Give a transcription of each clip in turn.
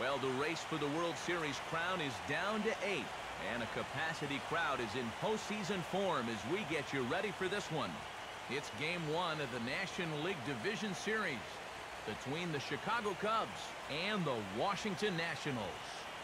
Well, the race for the World Series crown is down to 8, and a capacity crowd is in postseason form as we get you ready for this one. It's Game 1 of the National League Division Series between the Chicago Cubs and the Washington Nationals.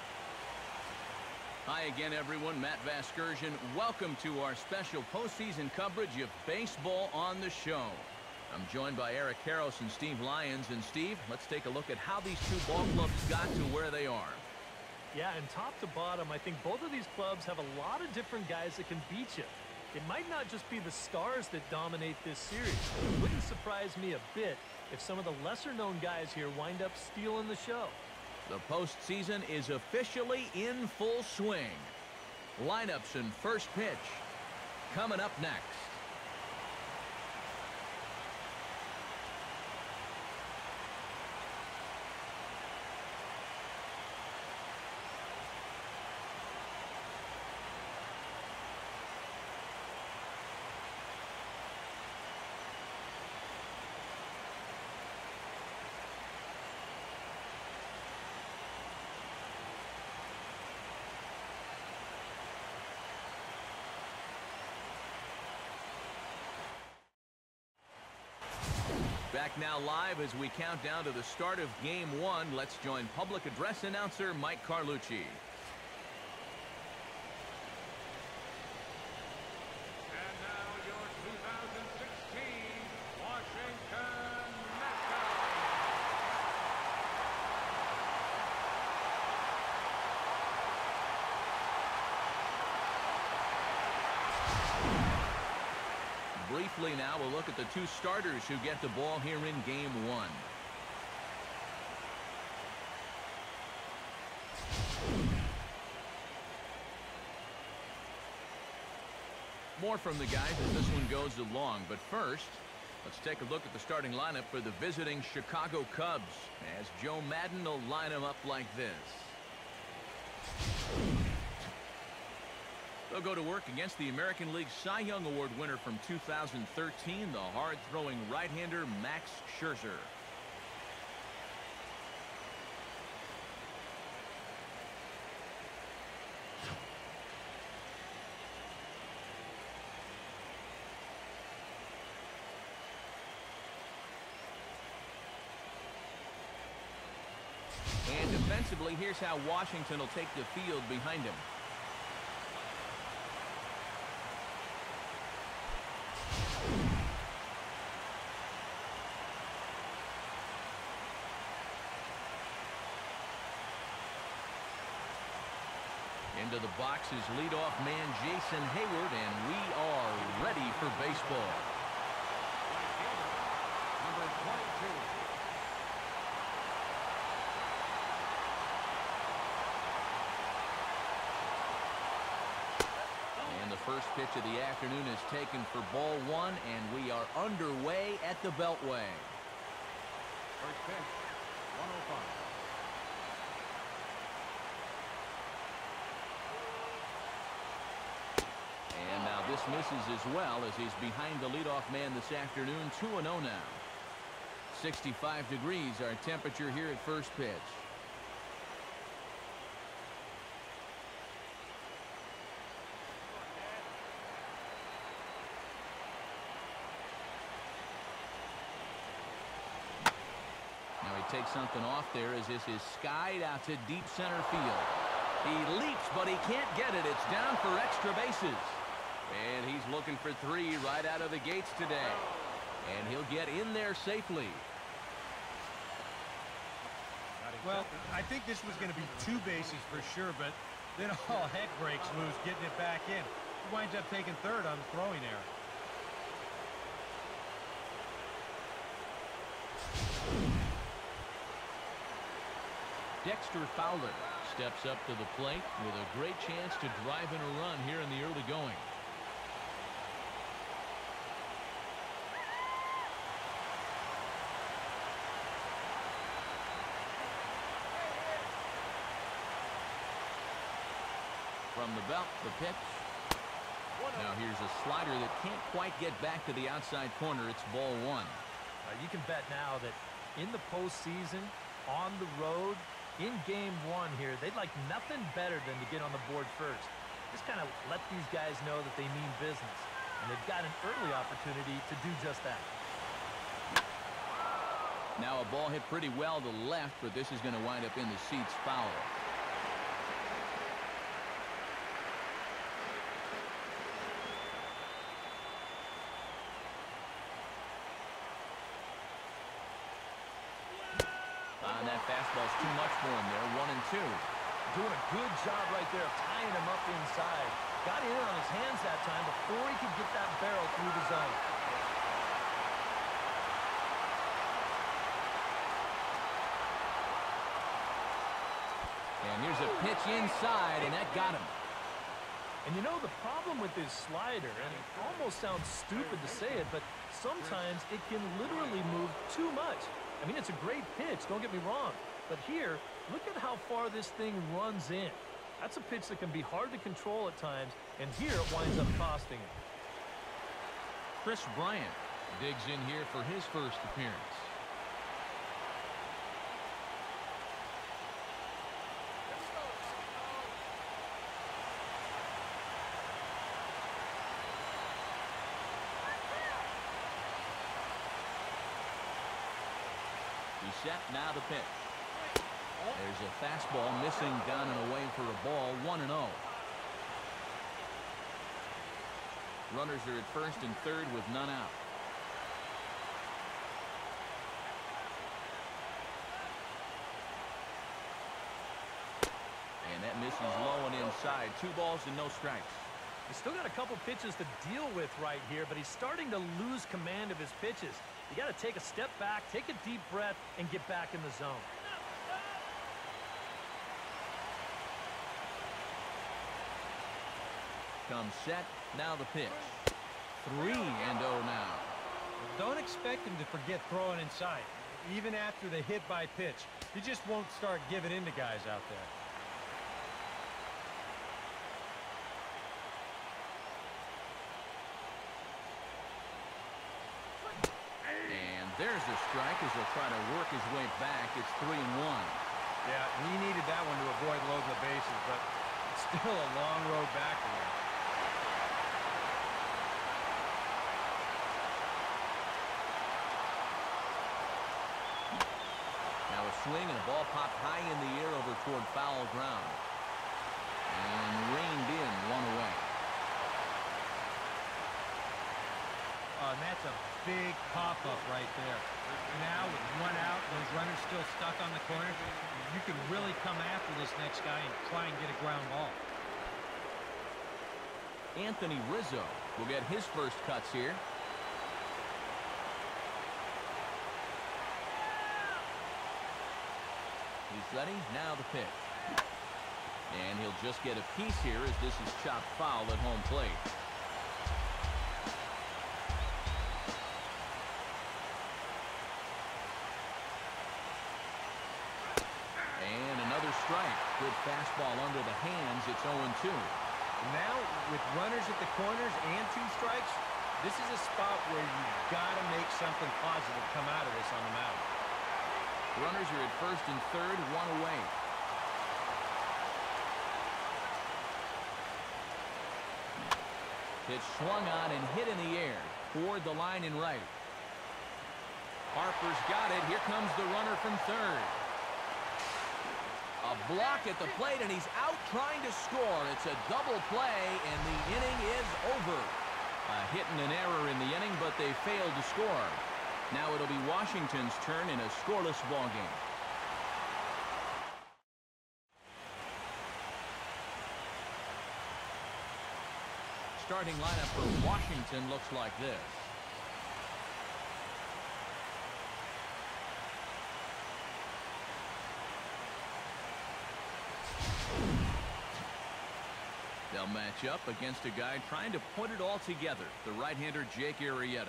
Hi again, everyone. Matt Vasgersian. Welcome to our special postseason coverage of baseball on the show. I'm joined by Eric Karros and Steve Lyons. And Steve, let's take a look at how these two ball clubs got to where they are. Yeah, and top to bottom, I think both of these clubs have a lot of different guys that can beat you. It might not just be the stars that dominate this series. It wouldn't surprise me a bit if some of the lesser-known guys here wind up stealing the show. The postseason is officially in full swing. Lineups and first pitch coming up next. Back now live as we count down to the start of Game 1. Let's join public address announcer Mike Carlucci. And now your 2016 Washington Nationals. Briefly now, we'll look at the two starters who get the ball here in Game 1. More from the guys as this one goes along, but first, let's take a look at the starting lineup for the visiting Chicago Cubs as Joe Maddon will line them up like this. They'll go to work against the American League Cy Young Award winner from 2013, the hard-throwing right-hander Max Scherzer. And defensively, here's how Washington will take the field behind him. Into the box is leadoff man Jason Heyward, and we are ready for baseball. Number 22. And the first pitch of the afternoon is taken for ball one, and we are underway at the Beltway. First pitch, 105. And now this misses as well as he's behind the leadoff man this afternoon. 2-0 now. 65 degrees our temperature here at first pitch. Now he takes something off there as this is skied out to deep center field. He leaps, but he can't get it. It's down for extra bases. And he's looking for 3 right out of the gates today. And he'll get in there safely. Well, I think this was going to be 2 bases for sure, but then all heck breaks loose getting it back in. He winds up taking third on the throwing error. Dexter Fowler steps up to the plate with a great chance to drive in a run here in the early going. From the belt, the pitch. Now here's a slider that can't quite get back to the outside corner. It's ball 1. You can bet now that in the postseason, on the road, In game one here, they'd like nothing better than to get on the board first. Just kind of let these guys know that they mean business. And they've got an early opportunity to do just that. Now a ball hit pretty well to the left, but this is going to wind up in the seats foul. And that fastball's too much for him there. 1-2. Doing a good job right there of tying him up inside. Got in on his hands that time before he could get that barrel through the zone. And here's a pitch inside, and that got him. And you know, the problem with this slider, and it almost sounds stupid to say it, but sometimes it can literally move too much. I mean, it's a great pitch, don't get me wrong. But here, look at how far this thing runs in. That's a pitch that can be hard to control at times, and here it winds up costing him. Chris Bryant digs in here for his first appearance. He's set, now the pitch. There's a fastball missing down and away for a ball. 1-0. Runners are at first and third with none out. And that misses low and inside. 2 balls and no strikes. He's still got a couple pitches to deal with right here, but he's starting to lose command of his pitches. You got to take a step back, take a deep breath, and get back in the zone. Comes set, now the pitch. 3-0 now. Don't expect him to forget throwing inside. Even after the hit by pitch, he just won't start giving in to guys out there. And there's a strike as he'll try to work his way back. It's 3-1. Yeah, he needed that one to avoid loading the bases, but it's still a long road back to there. Now a swing and a ball popped high in the air over toward foul ground. And reined in, 1 away. And that's a big pop-up right there. Now with 1 out, those runners still stuck on the corner, you can really come after this next guy and try and get a ground ball. Anthony Rizzo will get his first cuts here. He's ready, now the pitch. And he'll just get a piece here as this is chopped foul at home plate. And another strike. Good fastball under the hands. It's 0-2. Now, with runners at the corners and 2 strikes, this is a spot where you've got to make something positive come out of this on the mound. Runners are at first and third, 1 away. Pitch swung on and hit in the air toward the line and right. Harper's got it. Here comes the runner from third. A block at the plate, and he's out trying to score. It's a double play, and the inning is over. A hit and an error in the inning, but they failed to score. Now it'll be Washington's turn in a scoreless ball game. Starting lineup for Washington looks like this. They'll match up against a guy trying to put it all together, the right-hander Jake Arrieta.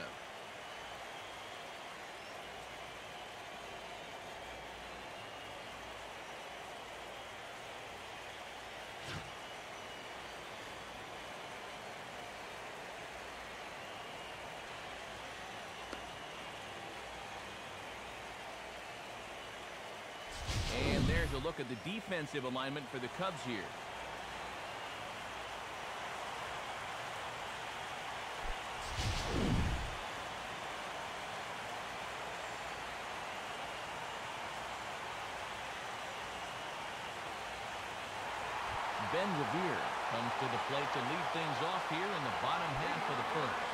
And there's a look at the defensive alignment for the Cubs here. Ben Revere comes to the plate to lead things off here in the bottom half of the first.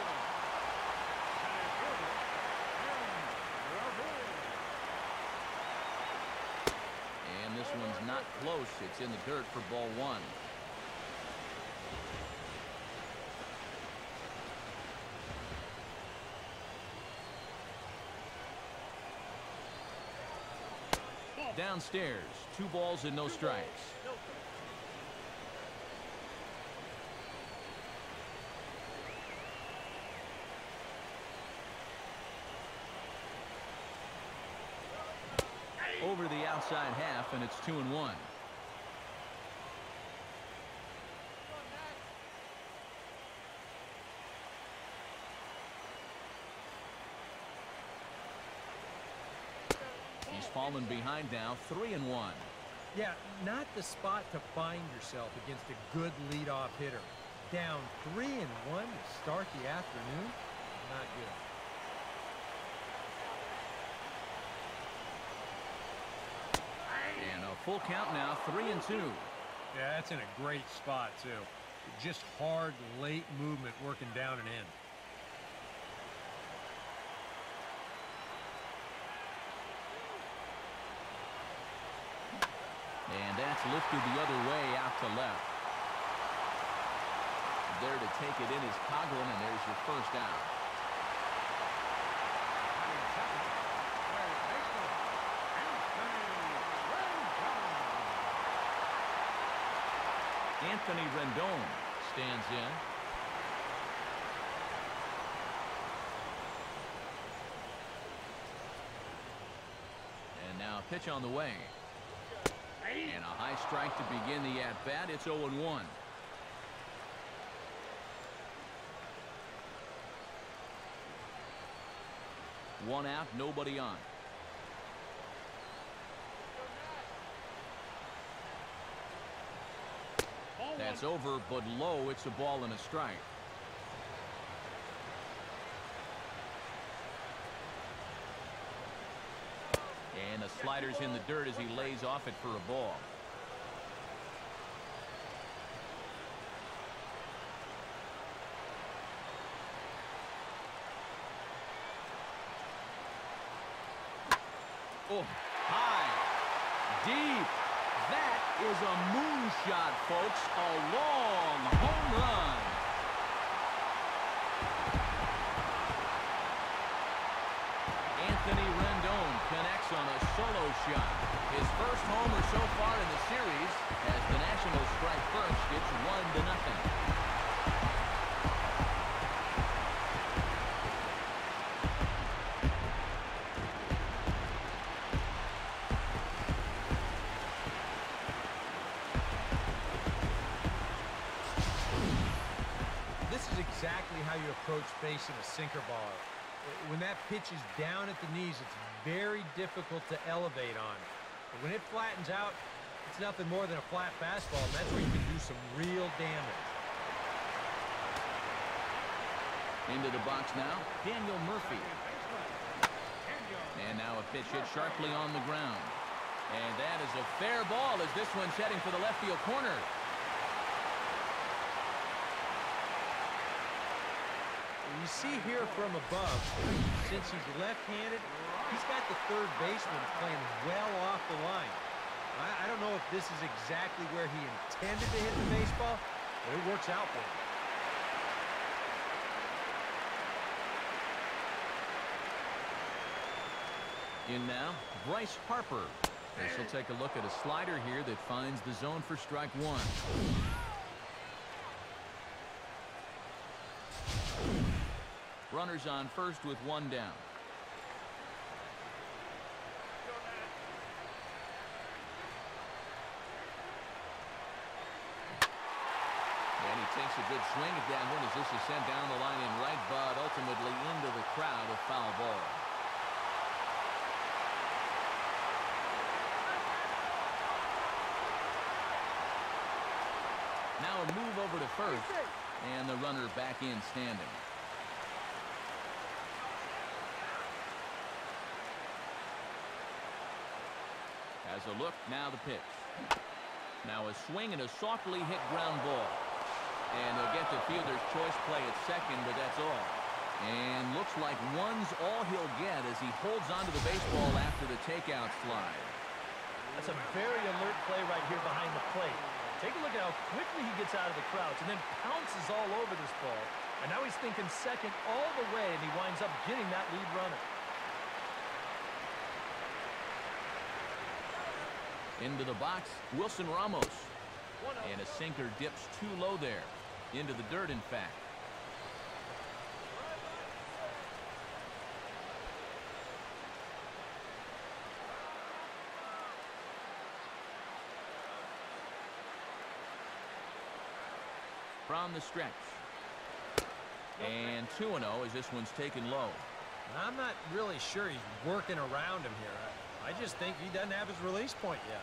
And this one's not close. It's in the dirt for ball one. Downstairs, 2 balls and no strikes. Over the outside half, and it's 2-1. He's fallen behind now, 3-1. Yeah, not the spot to find yourself against a good leadoff hitter. Down 3-1 to start the afternoon? Not good. And a full count now, 3-2. Yeah, that's in a great spot, too. Just hard, late movement working down and in. And that's lifted the other way out to left. There to take it in is Coghlan, and there's your first out. Anthony Rendon stands in. And now a pitch on the way. And a high strike to begin the at-bat. It's 0-1. One out, nobody on. That's over, but low. It's a ball and a strike. And the slider's in the dirt as he lays off it for a ball. Oh, high, deep. That is a moonshot, folks. A long home run. Anthony Rendon connects on a solo shot. His first homer so far in the series as the Nationals strike first. It's 1-0. Exactly how you approach facing a sinker ball. When that pitch is down at the knees, it's very difficult to elevate on. But when it flattens out, it's nothing more than a flat fastball, and that's where you can do some real damage. Into the box now, Daniel Murphy. And now a pitch hit sharply on the ground. And that is a fair ball as this one's heading for the left field corner. You see here from above, since he's left-handed, he's got the third baseman playing well off the line. I don't know if this is exactly where he intended to hit the baseball, but it works out for him. In now, Bryce Harper. This will take a look at a slider here that finds the zone for strike one. Runners on first with one down. And he takes a good swing at that one as this is sent down the line in right, but ultimately into the crowd, a foul ball. Now a move over to first, and the runner back in standing. Has a look, now the pitch. Now a swing and a softly hit ground ball. And he'll get the fielder's choice play at second, but that's all. And looks like one's all he'll get as he holds onto the baseball after the takeout slide. That's a very alert play right here behind the plate. Take a look at how quickly he gets out of the crouch and then pounces all over this ball. And now he's thinking second all the way, and he winds up getting that lead runner. Into the box, Wilson Ramos. And a sinker dips too low there. Into the dirt, in fact. From the stretch. And 2-0 as this one's taken low. I'm not really sure he's working around him here. I just think he doesn't have his release point yet.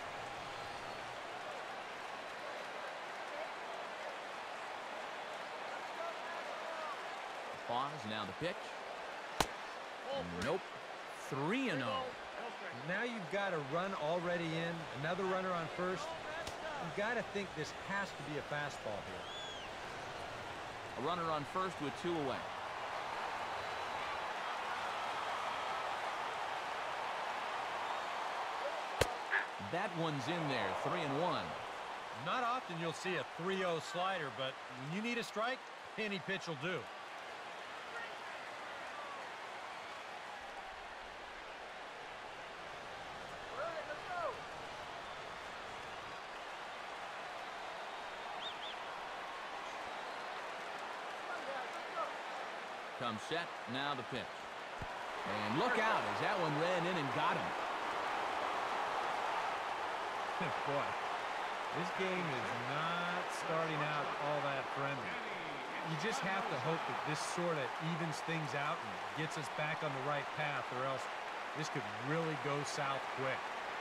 Pause, now the pitch. Nope. 3-0. Now you've got a run already in, another runner on first. You've got to think this has to be a fastball here. A runner on first with 2 away. That one's in there, 3-1. Not often you'll see a 3-0 slider, but when you need a strike, any pitch will do. Comes set, now the pitch. And look out as that one ran in and got him. Boy, this game is not starting out all that friendly. You just have to hope that this sort of evens things out and gets us back on the right path, or else this could really go south quick.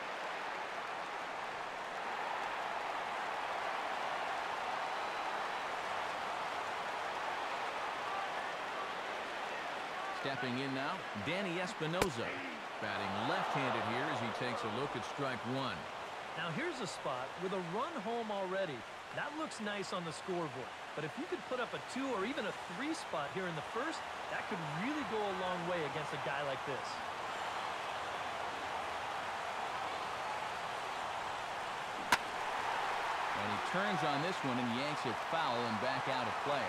Stepping in now, Danny Espinosa. Batting left-handed here as he takes a look at strike one. Now here's a spot with a run home already. That looks nice on the scoreboard. But if you could put up a 2 or even a 3 spot here in the first, that could really go a long way against a guy like this. And he turns on this one and yanks it foul and back out of play.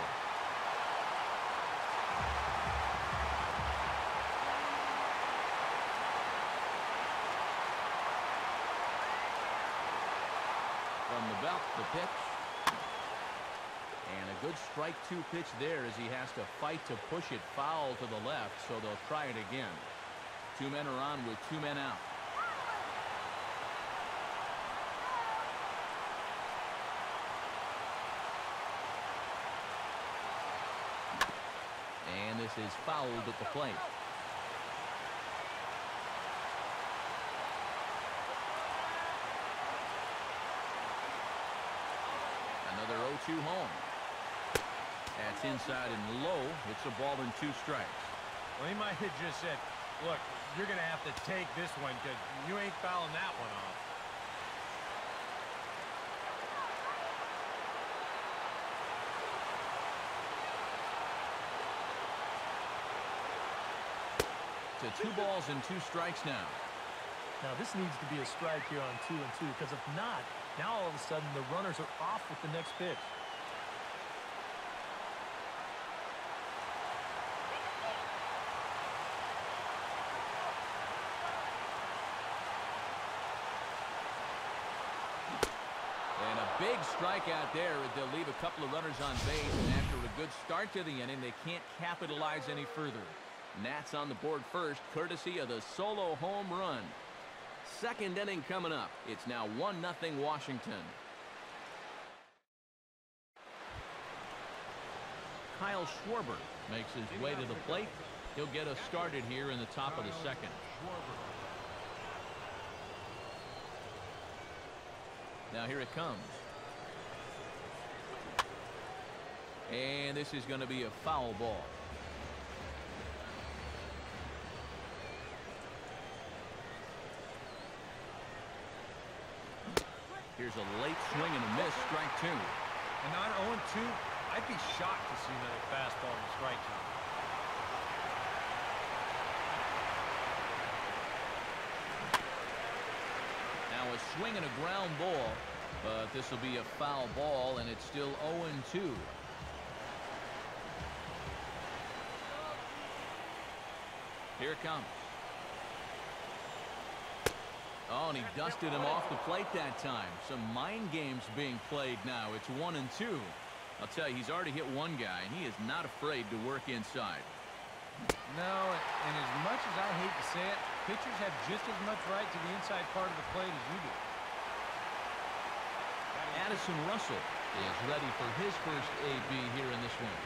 From the belt, the pitch. And a good strike 2 pitch there as he has to fight to push it foul to the left, so they'll try it again. 2 men are on with 2 men out. And this is fouled at the plate. Another 0-2 home. That's inside and low. It's a ball and 2 strikes. Well, he might have just said, look, you're going to have to take this one because you ain't fouling that one off. To 2 balls and 2 strikes now. Now this needs to be a strike here on 2 and 2, because if not, now all of a sudden the runners are off with the next pitch. And a big strikeout there. They'll leave a couple of runners on base, and after a good start to the inning, they can't capitalize any further. Nats on the board first, courtesy of the solo home run. Second inning coming up. It's now 1-0 Washington. Kyle Schwarber makes his way to the plate. He'll get us started here in the top of the second. Now here it comes. And this is going to be a foul ball. Here's a late swing and a miss, strike two. And on 0-2, I'd be shocked to see another fastball in the strike zone. Now a swing and a ground ball, but this will be a foul ball, and it's still 0-2. Here it comes. Oh, and he dusted him off the plate that time. Some mind games being played now. It's 1-2. I'll tell you, he's already hit one guy, and he is not afraid to work inside. No, and as much as I hate to say it, pitchers have just as much right to the inside part of the plate as you do. Addison Russell is ready for his first AB here in this one.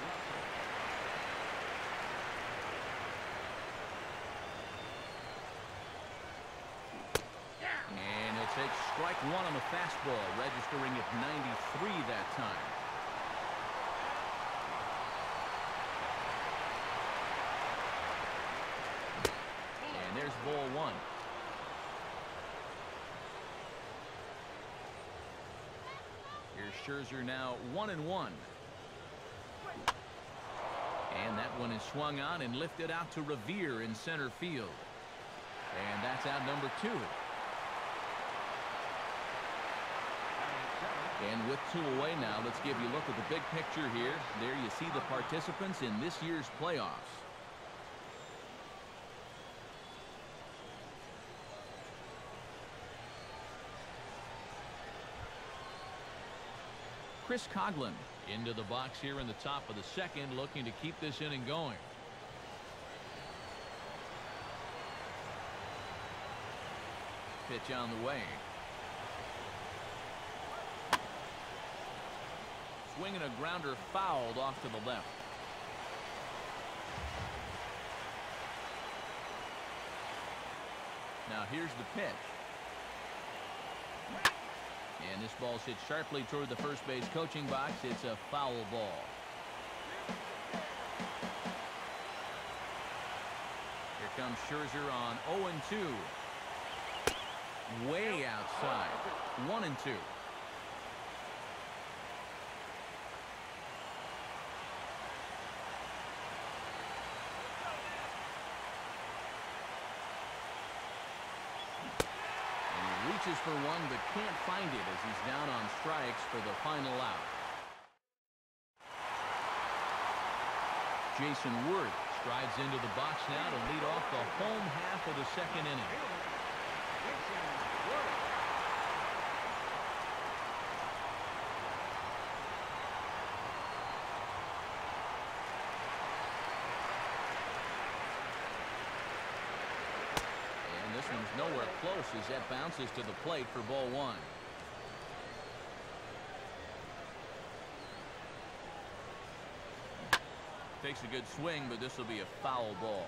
And he'll take strike one on the fastball, registering at 93 that time. And there's ball one. Here's Scherzer now 1-1. And that one is swung on and lifted out to Revere in center field. And that's out number two. And with two away now, let's give you a look at the big picture here. There you see the participants in this year's playoffs. Chris Coghlan into the box here in the top of the second, looking to keep this inning going. Pitch on the way. Swinging a grounder fouled off to the left. Now here's the pitch. And this ball's hit sharply toward the first base coaching box. It's a foul ball. Here comes Scherzer on 0-2. Way outside. 1-2. Reaches for one, but can't find it as he's down on strikes for the final out. Jason Worth strides into the box now to lead off the home half of the second inning. This one's nowhere close as that bounces to the plate for ball one. Takes a good swing, but this will be a foul ball.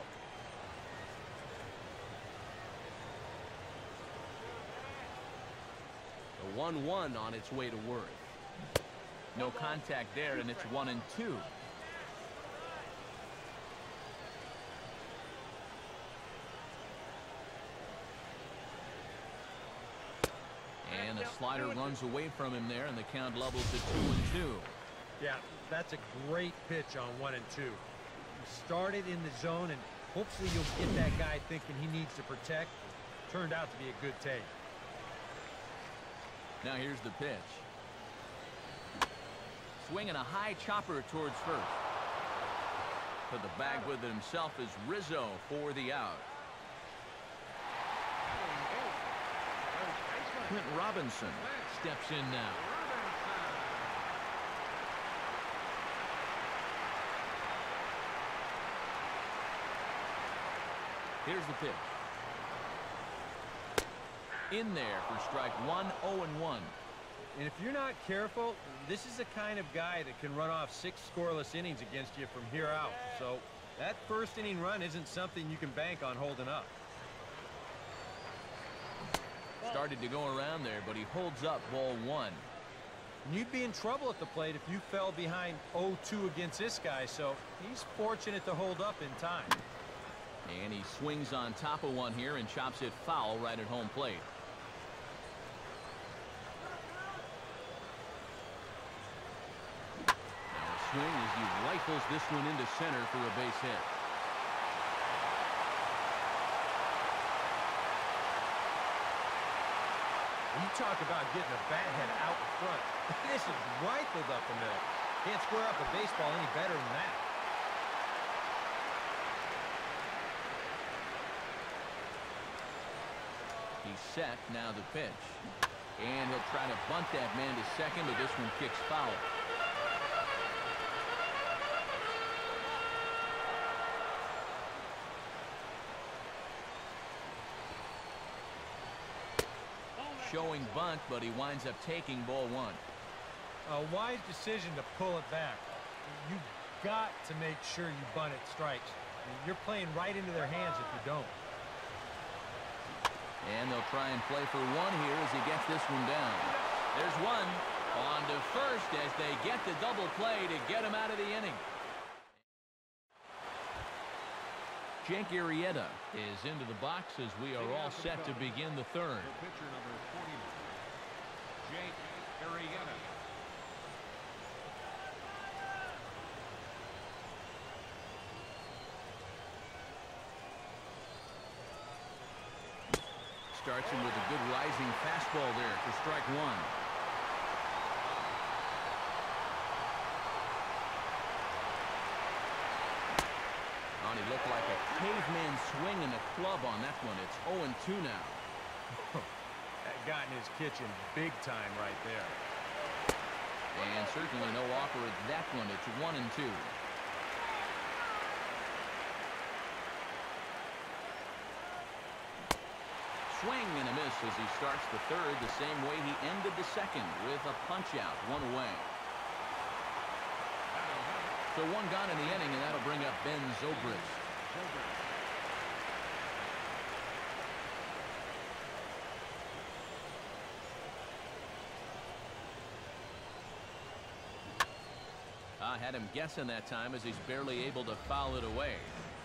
The 1-1 on its way to Worth. No contact there, and it's 1-2. And the slider runs away from him there, and the count levels at 2-2. Yeah, that's a great pitch on 1-2. You started in the zone, and hopefully you'll get that guy thinking he needs to protect. Turned out to be a good take. Now here's the pitch. Swinging a high chopper towards first. To the bag with it himself is Rizzo for the out. Clint Robinson steps in now. Here's the pitch. In there for strike one, 0-1. And if you're not careful, this is the kind of guy that can run off 6 scoreless innings against you from here out. So that first inning run isn't something you can bank on holding up. Started to go around there, but he holds up ball one. And you'd be in trouble at the plate if you fell behind 0-2 against this guy, so he's fortunate to hold up in time. And he swings on top of one here and chops it foul right at home plate. Now a swing as he rifles this one into center for a base hit. You talk about getting a bat head out in front. This is rifled up the middle. Can't square up a baseball any better than that. He's set, now the pitch. And he'll try to bunt that man to second, but this one kicks foul. Showing bunt, but he winds up taking ball one. A wise decision to pull it back. You've got to make sure you bunt it strikes. You're playing right into their hands if you don't. And they'll try and play for one here as he gets this one down. There's one. On to first as they get the double play to get him out of the inning. Jake Arrieta is into the box as we are all set to begin the third. The pitcher number 49, Jake Arrieta. Starts him with a good rising fastball there for strike one. Oh, he looked like a caveman swinging a club on that one. It's 0-2 now. That got in his kitchen big time right there. And certainly no offer at that one. It's 1-2. Swing and a miss as he starts the third the same way he ended the second with a punch out, one away. So one gone in the inning, and that'll bring up Ben Zobrist. I had him guessing that time as he's barely able to foul it away.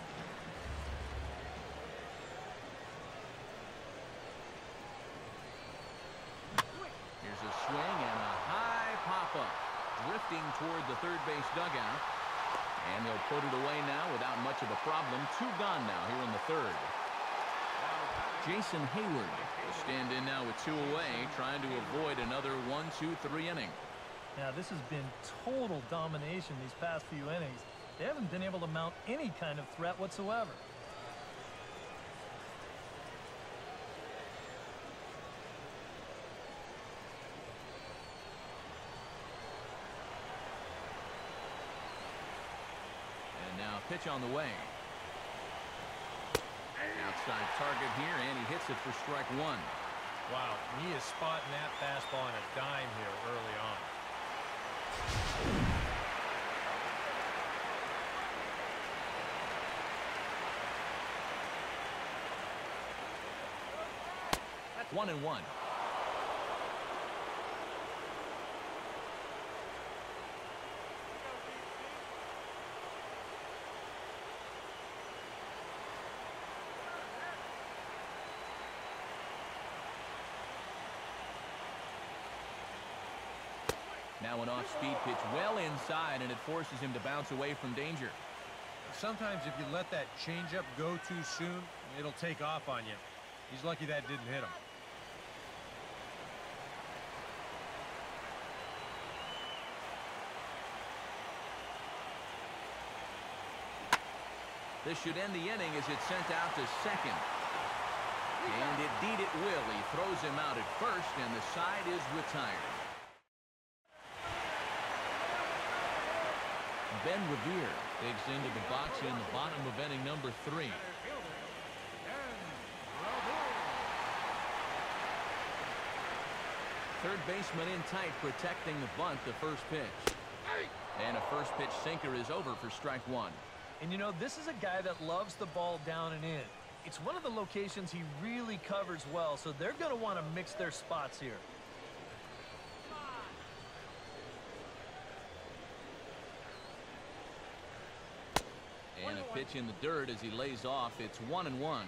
Here's a swing and a high pop-up, drifting toward the third base dugout. And they'll put it away now without much of a problem. Two gone now here in the third. Jason Hayward will stand in now with two away, trying to avoid another 1-2-3 inning. Now, this has been total domination these past few innings. They haven't been able to mount any kind of threat whatsoever. And now pitch on the way. Outside target here, and he hits it for strike one. Wow, he is spotting that fastball on a dime here early on. That's 1-1. Now an off-speed pitch well inside, and it forces him to bounce away from danger. Sometimes if you let that changeup go too soon, it'll take off on you. He's lucky that didn't hit him. This should end the inning as it's sent out to second. And indeed it will. He throws him out at first, and the side is retired. Ben Revere digs into the box in the bottom of inning number 3. Third baseman in tight, protecting the bunt, the first pitch. And a first pitch sinker is over for strike one. And you know, this is a guy that loves the ball down and in. It's one of the locations he really covers well, so they're going to want to mix their spots here. pitch in the dirt as he lays off. It's 1-1.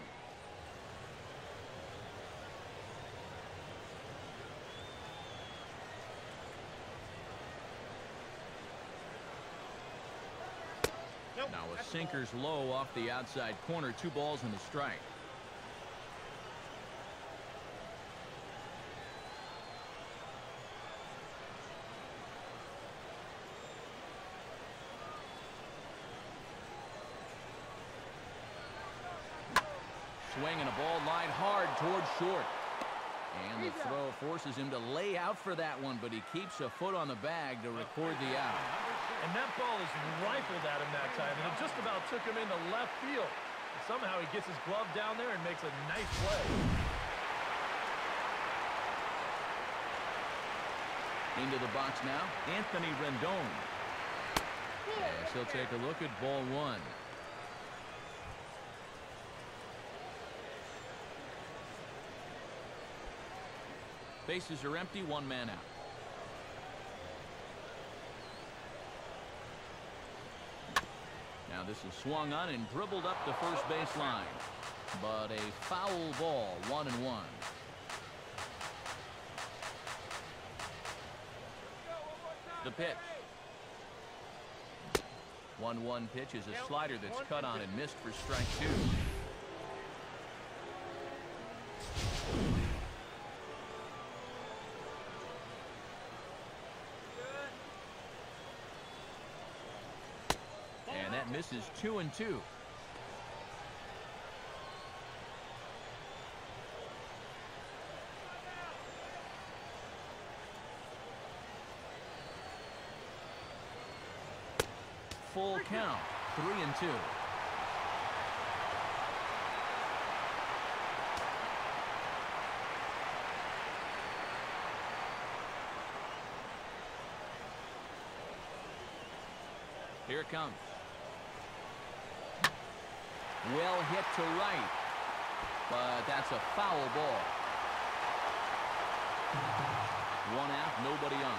Now a sinker's low off the outside corner. 2 balls and a strike. Swing and a ball lined hard towards short. And the throw forces him to lay out for that one, but he keeps a foot on the bag to record the out. And that ball is rifled at him that time, and it just about took him into left field. And somehow he gets his glove down there and makes a nice play. Into the box now, Anthony Rendon. Yes, he'll take a look at ball 1. Bases are empty, 1 man out. Now this is swung on and dribbled up the first base line. But a foul ball, 1-1. The pitch. 1-1 pitch is a slider that's cut on and missed for strike 2. And that misses 2-2. Full count, 3-2. Here it comes. Well hit to right, but that's a foul ball. 1 out, nobody on.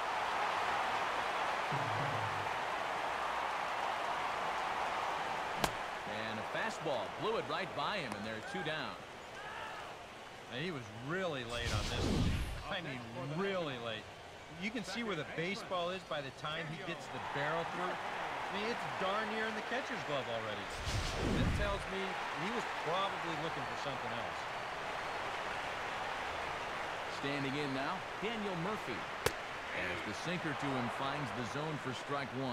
And a fastball blew it right by him, and they're 2 down. And he was really late on this one. I mean, really late. You can see where the baseball is by the time he gets the barrel through. I mean, it's darn near in the catcher's glove already. That tells me he was probably looking for something else. Standing in now, Daniel Murphy. As the sinker to him finds the zone for strike 1.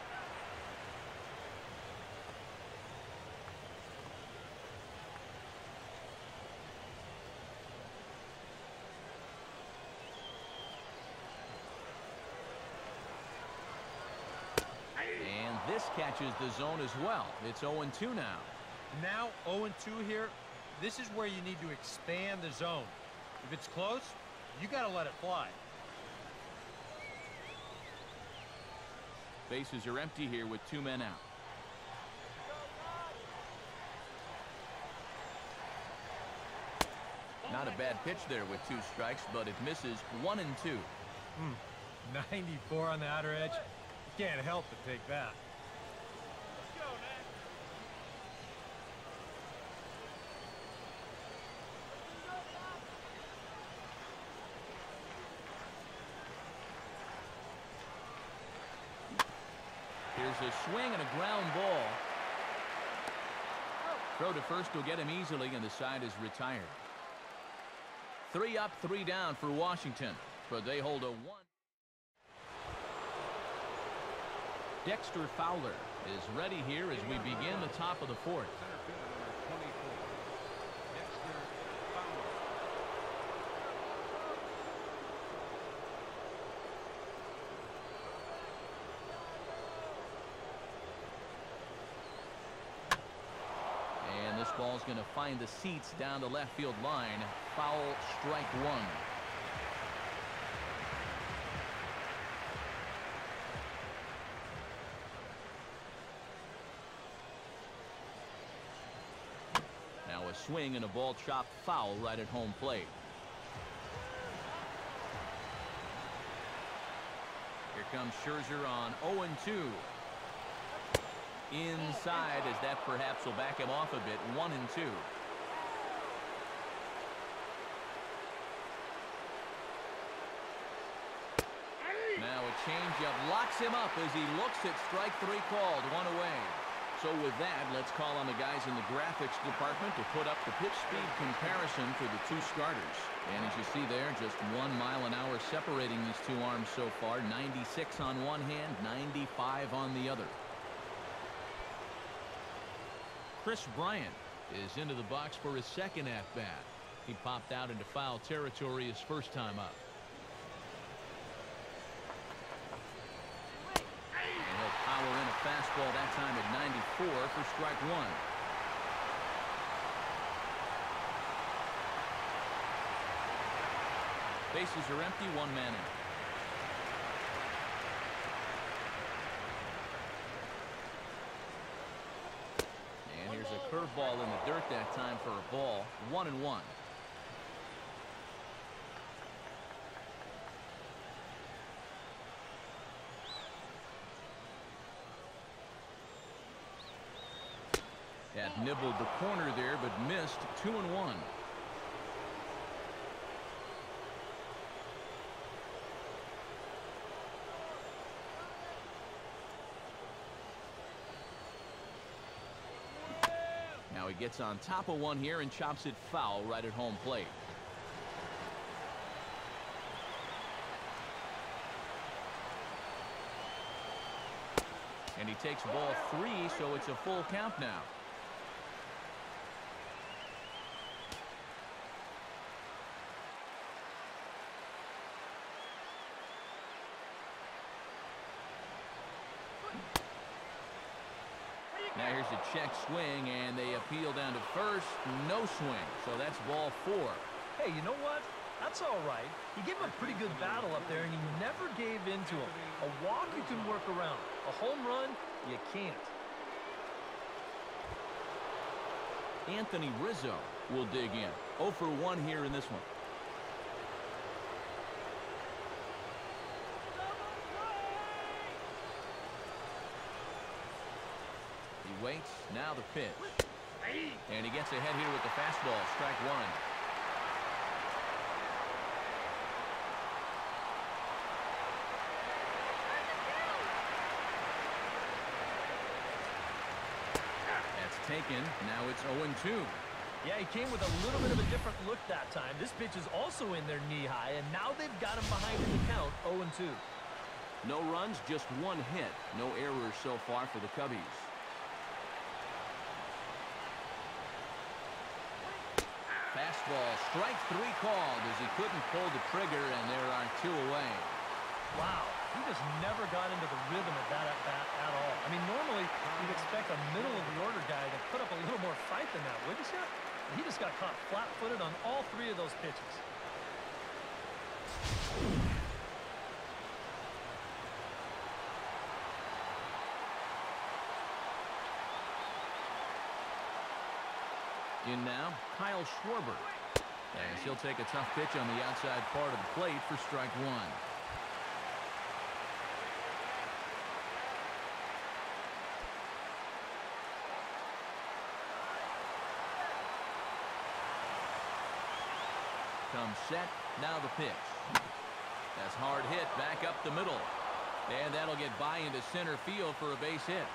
And this catches the zone as well. It's 0-2 now. Now 0-2 here. This is where you need to expand the zone. If it's close, you got to let it fly. Bases are empty here with 2 men out. Not a bad pitch there with 2 strikes, but it misses 1-2. 94 on the outer edge. You can't help but take that. Here's a swing and a ground ball. Throw to first will get him easily, and the side is retired. 3 up, 3 down for Washington, but they hold a 1. Dexter Fowler is ready here as we begin the top of the 4th. Center fielder number 24, Dexter Fowler. And this ball's going to find the seats down the left field line. Foul, strike 1. Now a swing and a ball chopped foul right at home plate. Here comes Scherzer on 0-2. inside, as that perhaps will back him off a bit. 1-2. Now a changeup locks him up as he looks at strike 3 called. 1 away. So with that, let's call on the guys in the graphics department to put up the pitch speed comparison for the two starters. And as you see there, just 1 mile an hour separating these two arms so far. 96 on one hand, 95 on the other. Chris Bryant is into the box for his second at-bat. He popped out into foul territory his first time up. Power in a fastball that time at 94 for strike 1. Bases are empty, 1 man in. And here's a curveball in the dirt that time for a ball. 1-1. Had nibbled the corner there, but missed. 2-1. Now he gets on top of one here and chops it foul right at home plate. And he takes ball 3, so it's a full count now. Now here's a check swing, and they appeal down to first. No swing, so that's ball 4. Hey, you know what? That's all right. He gave him a pretty good battle up there, and he never gave in to him. A walk you can work around. A home run, you can't. Anthony Rizzo will dig in. 0 for 1 here in this one. He waits. Now the pitch. And he gets ahead here with the fastball. Strike 1. That's taken. Now it's 0-2. Yeah, he came with a little bit of a different look that time. This pitch is also in there knee-high, and now they've got him behind in the count. 0-2. No runs, just 1 hit. No errors so far for the Cubbies. Fastball, strike 3 called as he couldn't pull the trigger, and there are 2 away. Wow, he just never got into the rhythm of that at-bat at all. I mean, normally you'd expect a middle-of-the-order guy to put up a little more fight than that, wouldn't you? He just got caught flat-footed on all 3 of those pitches. In now, Kyle Schwarber. As he'll take a tough pitch on the outside part of the plate for strike 1. Comes set, now the pitch. That's hard hit back up the middle. And that'll get by into center field for a base hit.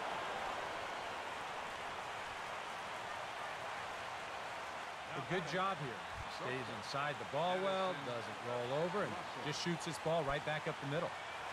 A good job here. Stays inside the ball well, doesn't roll over, and just shoots this ball right back up the middle.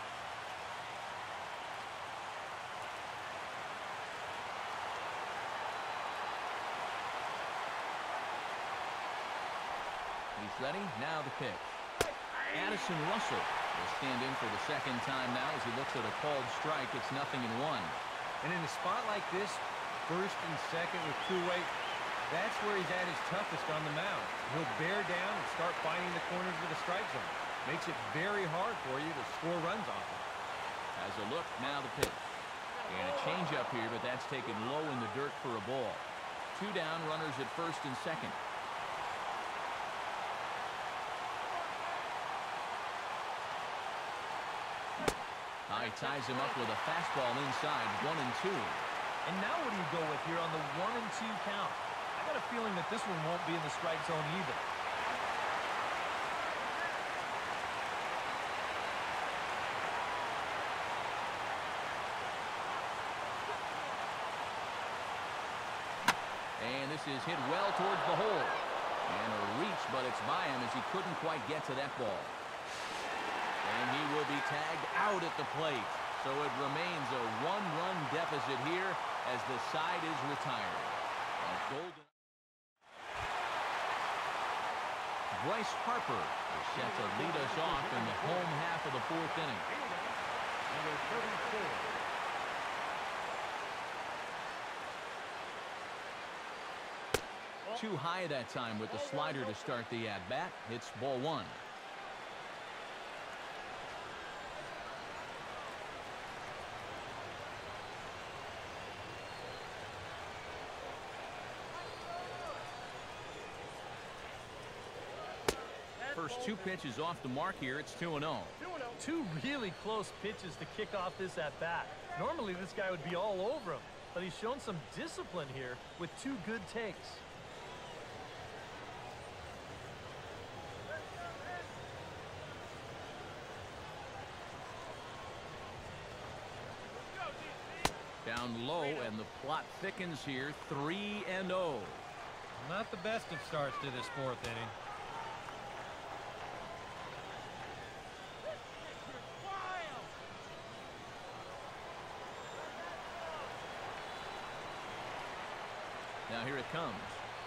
He's ready, now the pitch. Addison Russell will stand in for the second time now as he looks at a called strike. It's 0-1. And in a spot like this, first and second with 2 away, that's where he's at his toughest on the mound. He'll bear down and start finding the corners of the strike zone. Makes it very hard for you to score runs off it. Has a look, now the pitch. And a changeup here, but that's taken low in the dirt for a ball. 2 down, runners at first and second. He ties him up with a fastball inside. 1-2. And now what do you go with here on the 1-2 count? I got a feeling that this one won't be in the strike zone either. And this is hit well towards the hole. And a reach, but it's by him as he couldn't quite get to that ball. And he will be tagged out at the plate. So it remains a one-run deficit here as the side is retired. Bryce Harper is set to lead us off in the home half of the fourth inning. Number 34. Too high that time with the slider to start the at-bat. It's ball one. First two pitches off the mark here. It's 2-0. Two really close pitches to kick off this at-bat. Normally this guy would be all over him, but he's shown some discipline here with two good takes. Down low, and the plot thickens here. 3-0. Not the best of starts to this fourth inning. Now here it comes.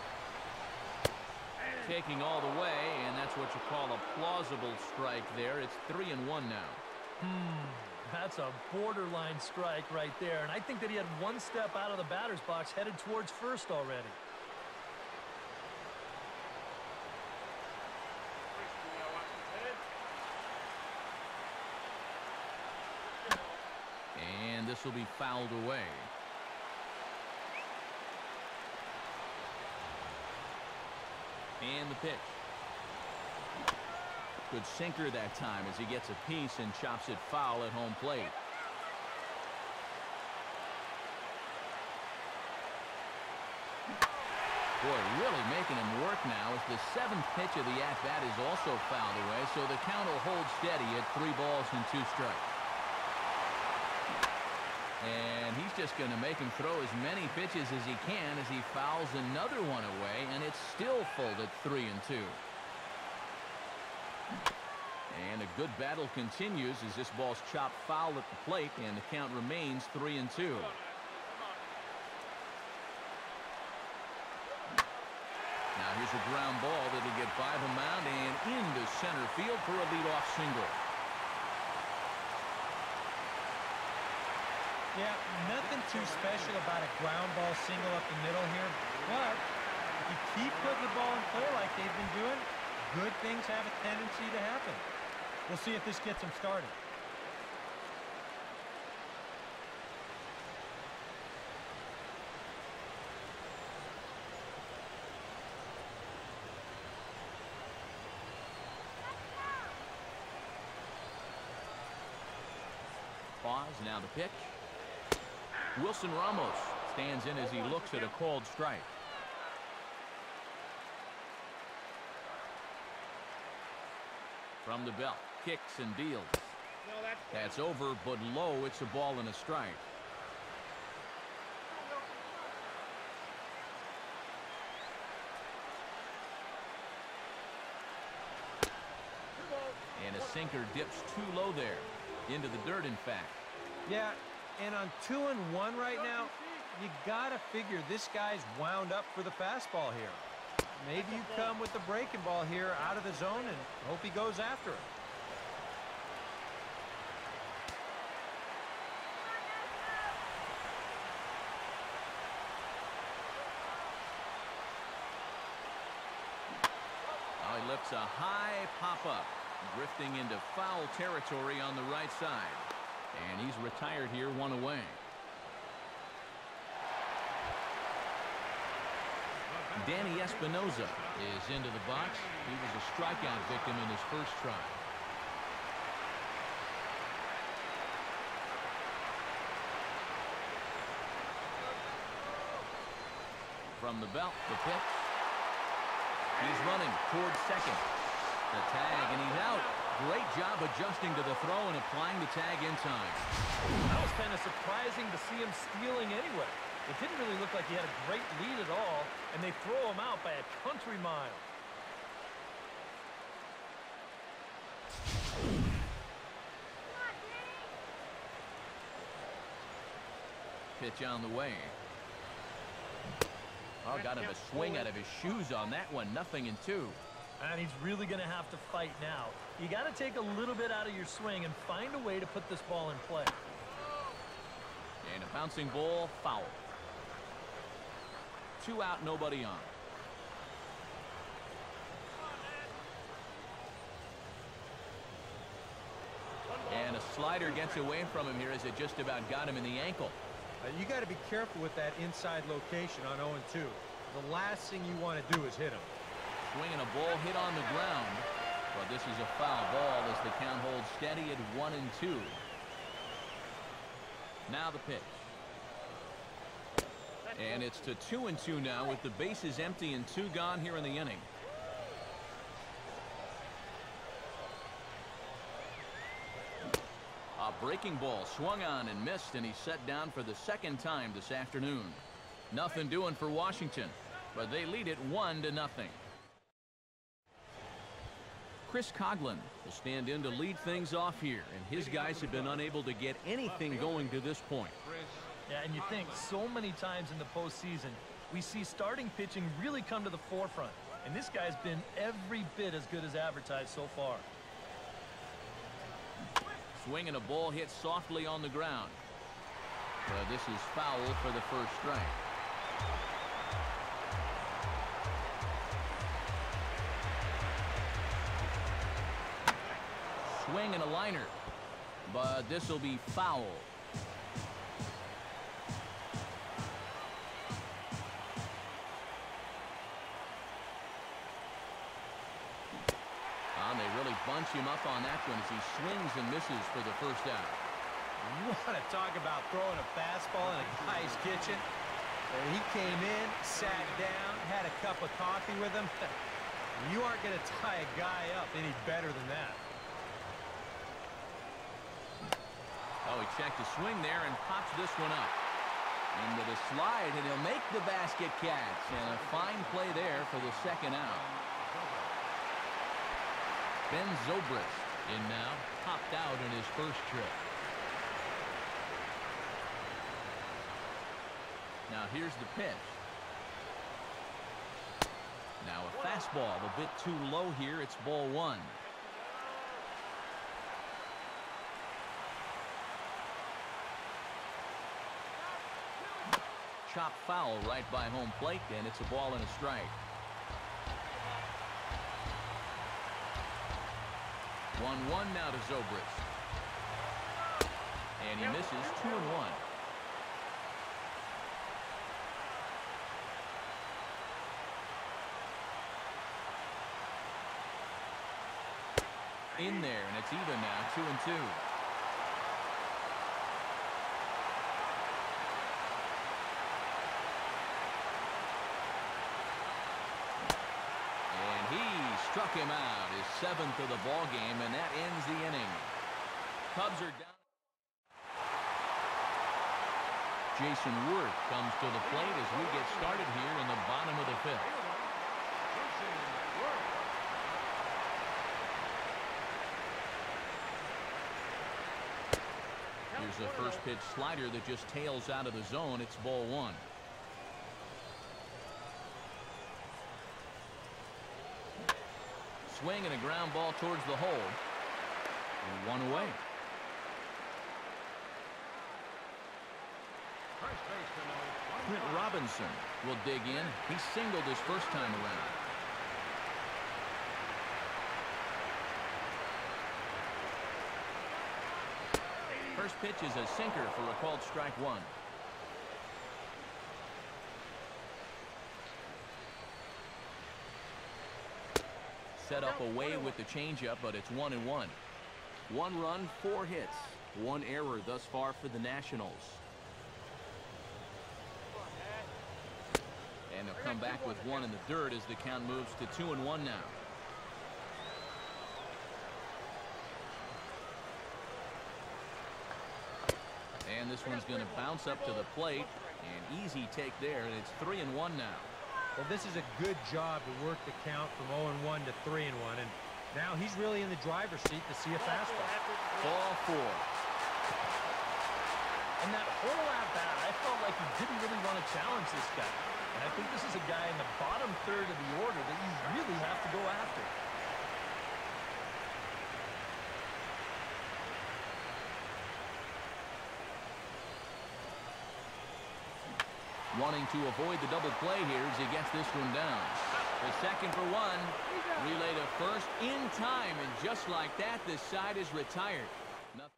Taking all the way, and that's what you call a plausible strike there. It's 3-1 now. That's a borderline strike right there, and I think that he had one step out of the batter's box headed towards first already. And this will be fouled away. And the pitch. Good sinker that time as he gets a piece and chops it foul at home plate. Boy, really making him work now as the seventh pitch of the at-bat is also fouled away, so the count will hold steady at 3 balls and 2 strikes. And he's just going to make him throw as many pitches as he can as he fouls another one away, and it's still full at 3-2. And a good battle continues as this ball's chopped foul at the plate, and the count remains 3-2. Now here's a ground ball that'll get by the mound and into center field for a leadoff single. Yeah, nothing too special about a ground ball single up the middle here, but if you keep putting the ball in play like they've been doing, good things have a tendency to happen. We'll see if this gets them started. Pause, now the pitch. Wilson Ramos stands in as he looks at a called strike. From the belt, kicks and deals. That's over, but low. It's a ball and a strike. And a sinker dips too low there. Into the dirt, in fact. Yeah, and on 2-1 right now, you gotta figure this guy's wound up for the fastball here. Maybe you come with the breaking ball here out of the zone and hope he goes after it. Now he lifts a high pop-up, drifting into foul territory on the right side. And he's retired here, 1 away. Danny Espinosa is into the box. He was a strikeout victim in his first try. From the belt, the pitch. He's running towards second. The tag, and he's out. Great job adjusting to the throw and applying the tag in time. That was kind of surprising to see him stealing anyway. It didn't really look like he had a great lead at all, and they throw him out by a country mile. Pitch on the way. Oh, got him a swing out of his shoes on that one. 0-2. And he's really going to have to fight now. You got to take a little bit out of your swing and find a way to put this ball in play. And a bouncing ball, foul. 2 out, nobody on. And a slider gets away from him here as it just about got him in the ankle. You got to be careful with that inside location on 0-2. The last thing you want to do is hit him. Swinging a ball hit on the ground, but this is a foul ball as the count holds steady at 1-2. Now the pitch. And it's to 2-2 now with the bases empty and 2 gone here in the inning. A breaking ball swung on and missed, and he's set down for the 2nd time this afternoon. Nothing doing for Washington, but they lead it 1-0. Chris Coghlan will stand in to lead things off here, and his guys have been unable to get anything going to this point. Yeah, and you think so many times in the postseason, we see starting pitching really come to the forefront, and this guy's been every bit as good as advertised so far. Swinging a ball hit softly on the ground. This is foul for the first strike. Swing and a liner, but this will be foul. They really bunch him up on that one as he swings and misses for the first out. You want to talk about throwing a fastball in a guy's kitchen? He came in, sat down, had a cup of coffee with him. You aren't going to tie a guy up any better than that. Oh, he checked the swing there and pops this one up. Into the slide, and he'll make the basket catch. And a fine play there for the 2nd out. Ben Zobrist in now, popped out in his first trip. Now here's the pitch. Now a fastball a bit too low here. It's ball 1. Chop foul right by home plate, and it's a ball and a strike. 1-1 now to Zobrist. And he misses 2-1. In there, and it's even now, 2-2. Struck him out, his 7th of the ball game, and that ends the inning. Cubs are down. Jason Worth comes to the plate as we get started here in the bottom of the 5th. Here's a first pitch slider that just tails out of the zone. It's ball 1. Swing and a ground ball towards the hole. And 1 away. Clint Robinson will dig in. He singled his first time around. First pitch is a sinker for a called strike 1. Set up away with the changeup, but it's 1-1. 1 run, 4 hits. 1 error thus far for the Nationals. And they'll come back with one in the dirt as the count moves to 2-1 now. And this one's going to bounce up to the plate. An easy take there, and it's 3-1 now. Well, this is a good job to work the count from 0-1 to 3-1, and now he's really in the driver's seat to see a fastball. Ball 4. And that whole at-bat, I felt like he didn't really want to challenge this guy. And I think this is a guy in the bottom third of the order that you really have to go after. Wanting to avoid the double play here as he gets this one down. The second for one. Relay to first in time, and just like that, this side is retired. Nothing.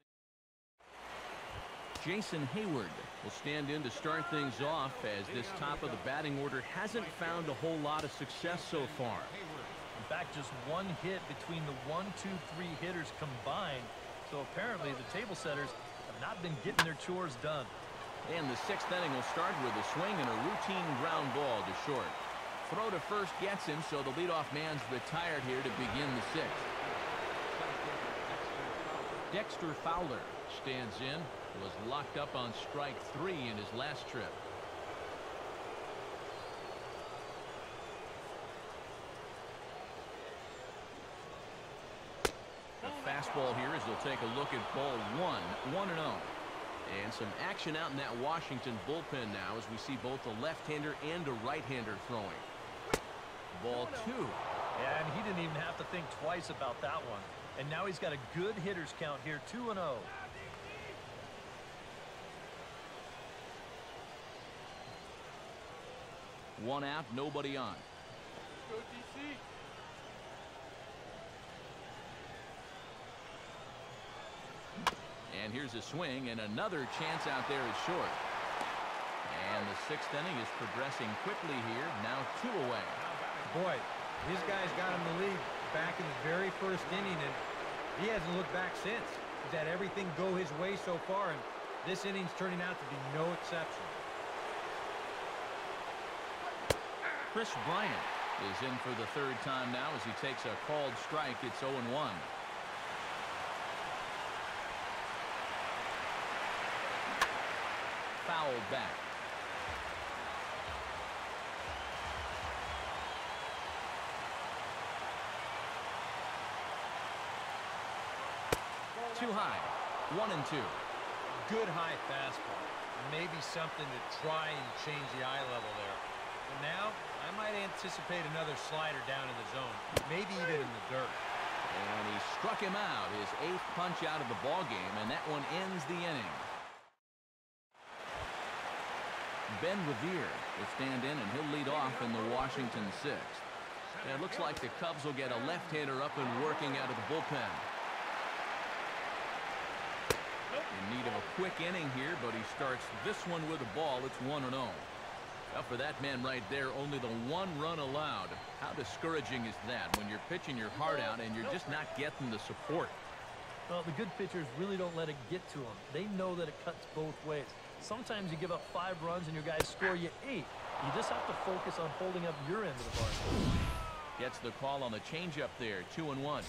Jason Hayward will stand in to start things off as this top of the batting order hasn't found a whole lot of success so far. In fact, just one hit between the 1, 2, 3 hitters combined. So apparently the table setters have not been getting their chores done. And the 6th inning will start with a swing and a routine ground ball to short. Throw to first gets him, so the leadoff man's retired here to begin the 6th. Dexter Fowler stands in. Was locked up on strike 3 in his last trip. The fastball here as they'll take a look at ball 1, 1-0. And some action out in that Washington bullpen now as we see both a left-hander and a right-hander throwing. Ball 2. Yeah, and he didn't even have to think twice about that one. And now he's got a good hitters count here, 2-0. One out, nobody on. Go DC. And here's a swing, and another chance out there is short. And the 6th inning is progressing quickly here. Now 2 away. Boy, these guys got him the lead back in the very first inning, and he hasn't looked back since. He's had everything go his way so far, and this inning's turning out to be no exception. Chris Bryant is in for the 3rd time now as he takes a called strike. It's 0-1. Fouled back. Too high. 1-2. Good high fastball. Maybe something to try and change the eye level there. But now, I might anticipate another slider down in the zone, maybe even in the dirt. And he struck him out, his 8th punch out of the ball game, and that one ends the inning. Ben Revere will stand in, and he'll lead off in the Washington 6th. And it looks like the Cubs will get a left-hander up and working out of the bullpen. In need of a quick inning here, but he starts this one with a ball. It's 1-0. Well, for that man right there, only the 1 run allowed. How discouraging is that when you're pitching your heart out and you're just not getting the support? Well, the good pitchers really don't let it get to them. They know that it cuts both ways. Sometimes you give up 5 runs and your guys score you 8. You just have to focus on holding up your end of the bargain. Gets the call on the changeup there. 2-1.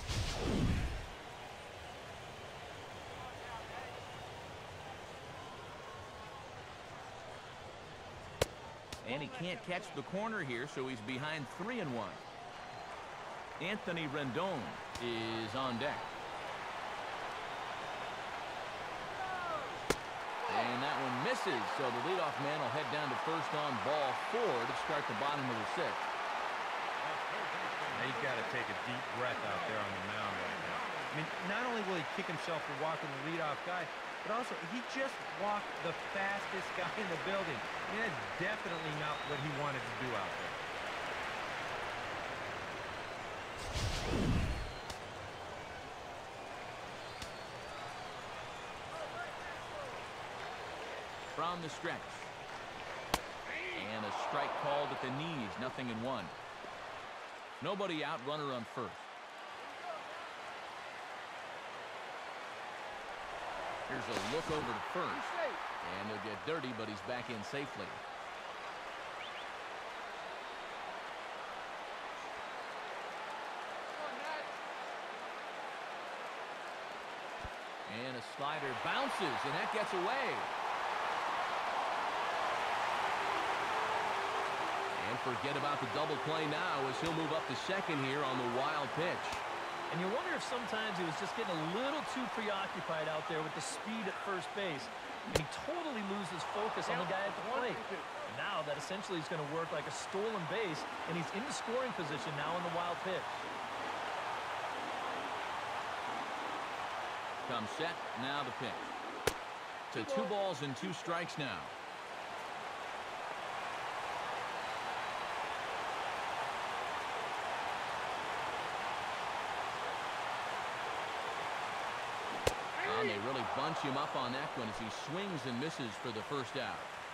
And he can't catch the corner here, so he's behind 3-1. Anthony Rendon is on deck. And that one misses, so the leadoff man will head down to first on ball 4 to start the bottom of the 6th. Now he's got to take a deep breath out there on the mound right now. I mean, not only will he kick himself for walking the leadoff guy, but also he just walked the fastest guy in the building. I mean, that's definitely not what he wanted to do out there. From the stretch. And a strike called at the knees. 0-1. Nobody out, runner on first. Here's a look over to first. And he'll get dirty, but he's back in safely. And a slider bounces, and that gets away. And forget about the double play now as he'll move up to second here on the wild pitch. And you wonder if sometimes he was just getting a little too preoccupied out there with the speed at first base. And he totally loses focus on the guy at the plate. And now that essentially is going to work like a stolen base, and he's in the scoring position now on the wild pitch. Comes set, now the pitch. To 2 balls and 2 strikes now. And they really bunch him up on that one as he swings and misses for the first out.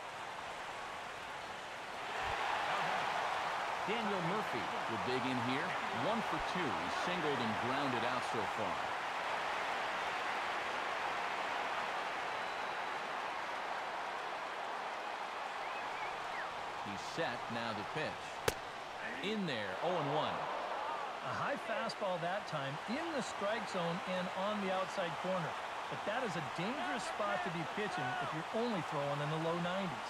Daniel Murphy will dig in here. 1 for 2. He's singled and grounded out so far. He's set, now the pitch. In there, 0-1. A high fastball that time in the strike zone and on the outside corner. But that is a dangerous spot to be pitching if you're only throwing in the low 90s.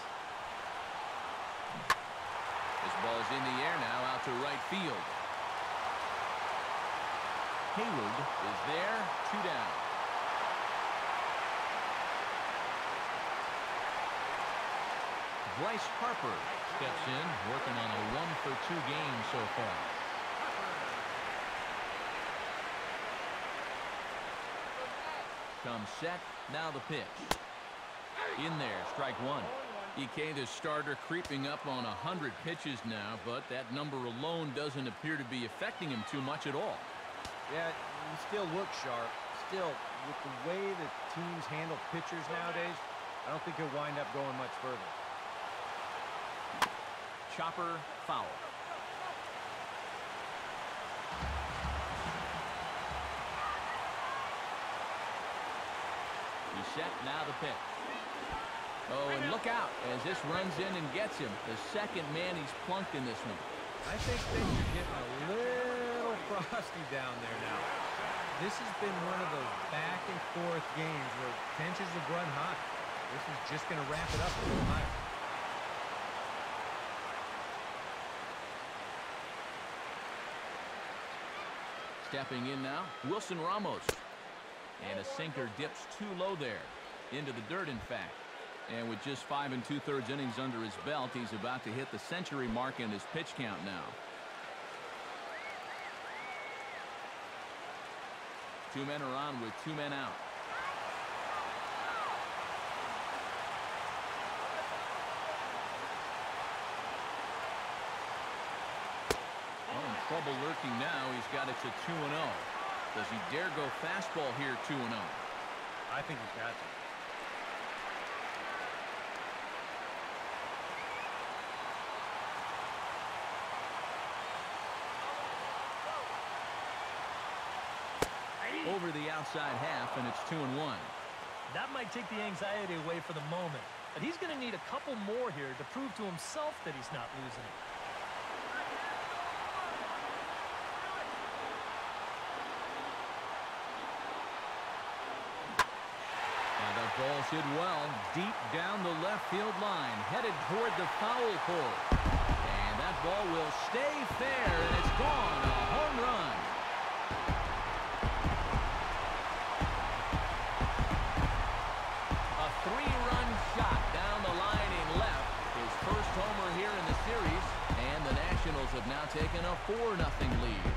This ball's in the air now out to right field. Hayward is there, 2 down. Bryce Harper steps in, working on a 1 for 2 game so far. Comes set, now the pitch. In there, strike 1. EK, the starter, creeping up on 100 pitches now, but that number alone doesn't appear to be affecting him too much at all. Yeah, he still looks sharp. Still, with the way that teams handle pitchers nowadays, I don't think he'll wind up going much further. Chopper, foul. He's set, now the pitch. Oh, and look out as this runs in and gets him. The second man he's plunked in this one. I think things are getting a little frosty down there now. This has been one of those back and forth games where tensions have run high. This is just going to ramp it up a little higher. Stepping in now, Wilson Ramos. And a sinker dips too low there. Into the dirt, in fact. And with just 5 2/3 innings under his belt, he's about to hit the century mark in his pitch count now. 2 men are on with 2 men out. Trouble lurking now. He's got it to 2-0. Does he dare go fastball here 2-0? I think he's got to. Over the outside half, and it's 2-1. That might take the anxiety away for the moment. But he's going to need a couple more here to prove to himself that he's not losing it. Ball's hit well, deep down the left field line, headed toward the foul pole. And that ball will stay fair, and it's gone. A home run. A 3-run shot down the line in left. His first homer here in the series, and the Nationals have now taken a 4-0 lead.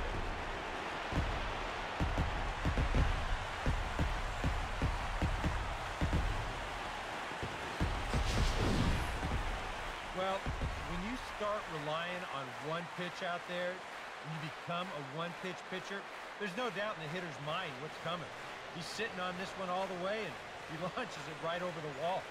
Well, when you start relying on one pitch out there, and you become a one-pitch pitcher, there's no doubt in the hitter's mind what's coming. He's sitting on this one all the way, and he launches it right over the wall.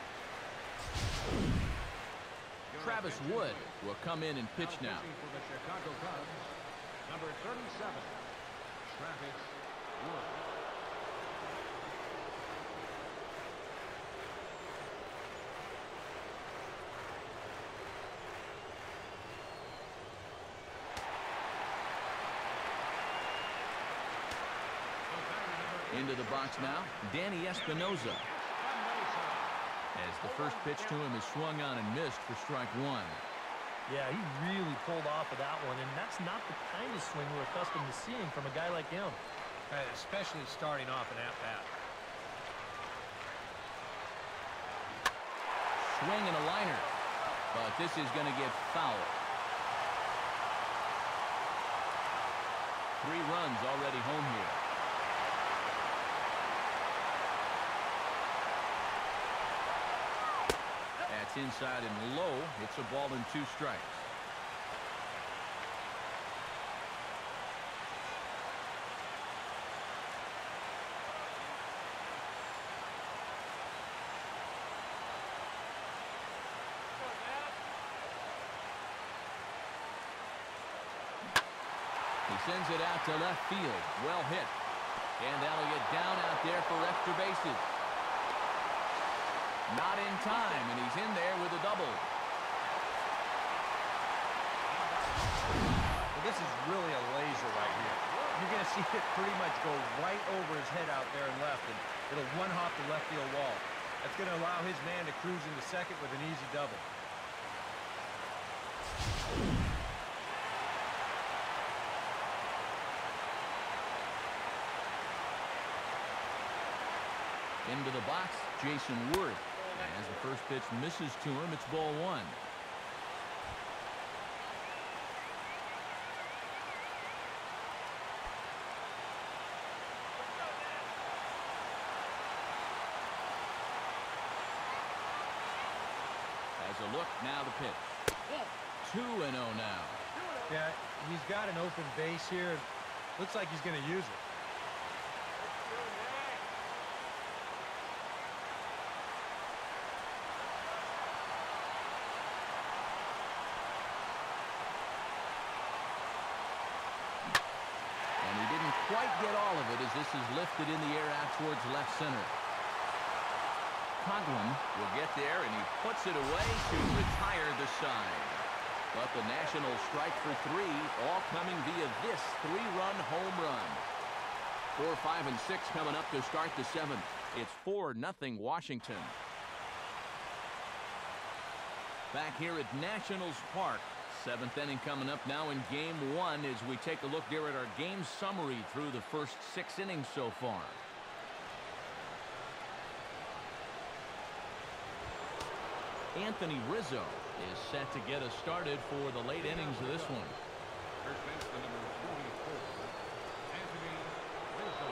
Travis Wood will come in and pitch now. For the Chicago Cubs, number 37, Travis Wood. The batter, number Into the box now, Danny Espinoza. As the first pitch to him is swung on and missed for strike one. Yeah, he really pulled off of that one, and that's not the kind of swing we're accustomed to seeing from a guy like him. Especially starting off an at-bat. Swing and a liner, but this is going to get foul. 3 runs already home here. That's inside and low. It's a ball and 2 strikes. He sends it out to left field. Well hit. And that'll get down out there for extra bases. Not in time, and he's in there with a double. Well, this is really a laser right here. You're going to see it pretty much go right over his head out there and left, and it'll one-hop the left field wall. That's going to allow his man to cruise into second with an easy double. Into the box, Jason Worth. As the first pitch misses to him, it's ball 1. As a look, now the pitch. 2-0 now. Yeah, he's got an open base here. Looks like he's going to use it. Quite get all of it as this is lifted in the air out towards left center. Coghlan will get there, and he puts it away to retire the side. But the Nationals strike for 3, all coming via this 3-run home run. 4, 5, and 6 coming up to start the 7th. It's 4-0 Washington. Back here at Nationals Park. 7th inning coming up now in Game 1 as we take a look there at our game summary through the first 6 innings so far. Anthony Rizzo is set to get us started for the late innings of this one. First baseman number 44, Anthony Rizzo.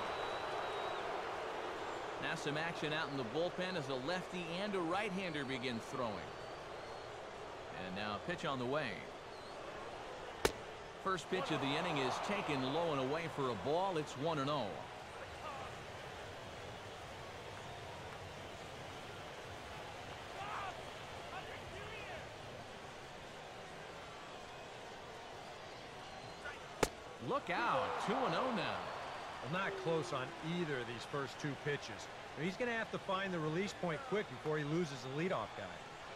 Now some action out in the bullpen as a lefty and a right-hander begin throwing. And now a pitch on the way. First pitch of the inning is taken low and away for a ball. It's 1-0. Look out. 2-0 now. Well, not close on either of these first 2 pitches. He's going to have to find the release point quick before he loses the leadoff guy.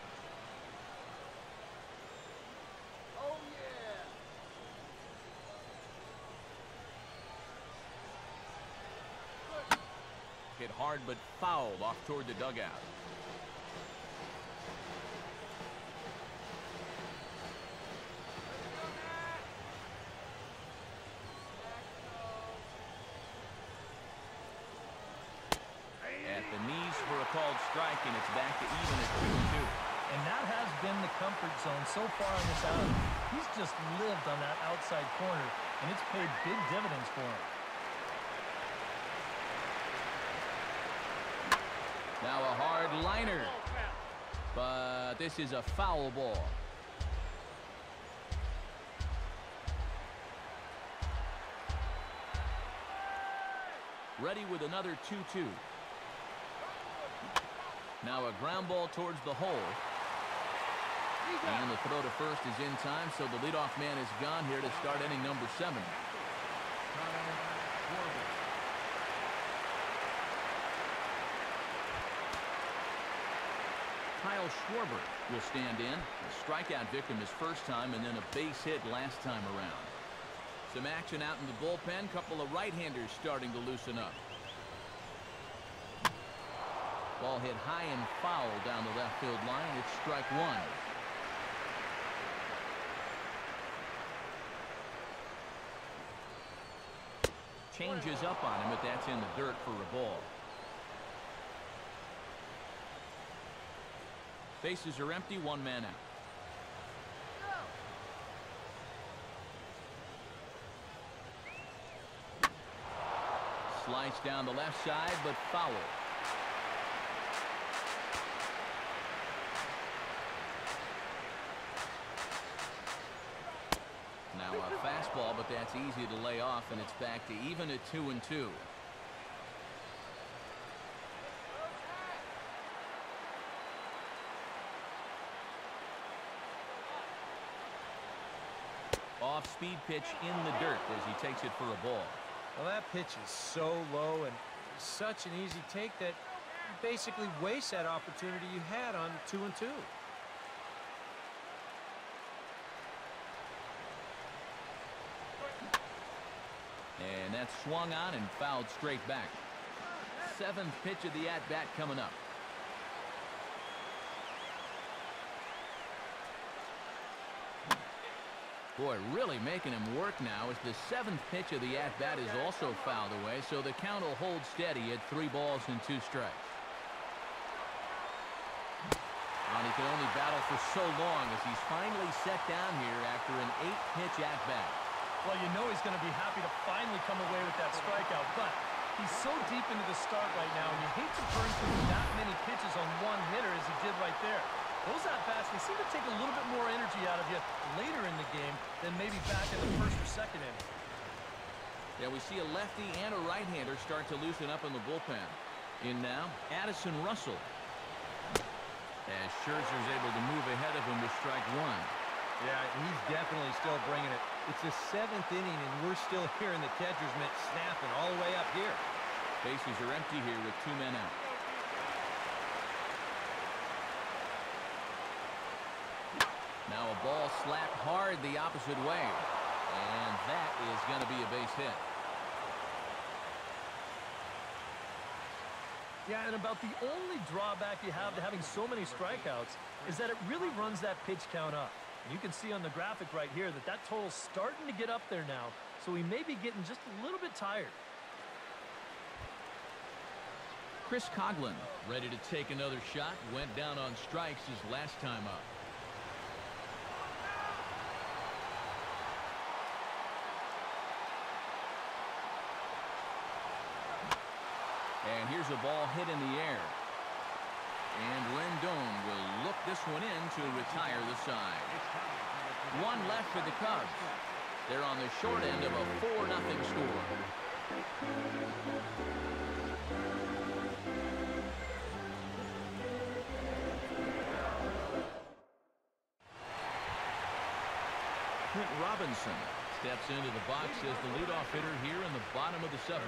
Hit hard but fouled off toward the dugout. At the knees for a called strike, and it's back to even at 2-2. And that has been the comfort zone so far on this outing. He's just lived on that outside corner, and it's paid big dividends for him. Now a hard liner, but this is a foul ball. Ready with another 2-2. Now a ground ball towards the hole. And the throw to first is in time, so the leadoff man is gone here to start inning number 7. Kyle Schwarber will stand in. A strikeout victim his first time, and then a base hit last time around. Some action out in the bullpen. Couple of right-handers starting to loosen up. Ball hit high and foul down the left field line. It's strike one. Changes up on him, but that's in the dirt for a ball. Bases are empty, one man out. Slice down the left side, but foul. Now a fastball, but that's easy to lay off, and it's back to even at 2-2. Off-speed pitch in the dirt as he takes it for a ball. Well, that pitch is so low and such an easy take that you basically waste that opportunity you had on 2-2. And that's swung on and fouled straight back. Seventh pitch of the at-bat coming up. Boy, really making him work now as the seventh pitch of the at-bat is also fouled away, so the count will hold steady at 3 balls and 2 strikes. And he can only battle for so long as he's finally set down here after an 8-pitch at-bat. Well, you know he's going to be happy to finally come away with that strikeout, but he's so deep into the start right now, and you hate to burn through that many pitches on one hitter as he did right there. Those at-bats, they seem to take a little bit more energy out of you later in the game than maybe back in the first or second inning. Yeah, we see a lefty and a right-hander start to loosen up in the bullpen. In now, Addison Russell. As Scherzer's able to move ahead of him with strike one. Yeah, he's definitely still bringing it. It's the 7th inning, and we're still hearing the catcher's mitt snapping all the way up here. Bases are empty here with 2 men out. Now a ball slapped hard the opposite way. And that is going to be a base hit. Yeah, and about the only drawback you have to having so many strikeouts is that it really runs that pitch count up. And you can see on the graphic right here that that total's starting to get up there now, so he may be getting just a little bit tired. Chris Coghlan ready to take another shot. Went down on strikes his last time up. And here's a ball hit in the air. And Rendon will look this one in to retire the side. 1 left for the Cubs. They're on the short end of a 4-0 score. Clint Robinson steps into the box as the leadoff hitter here in the bottom of the 7th.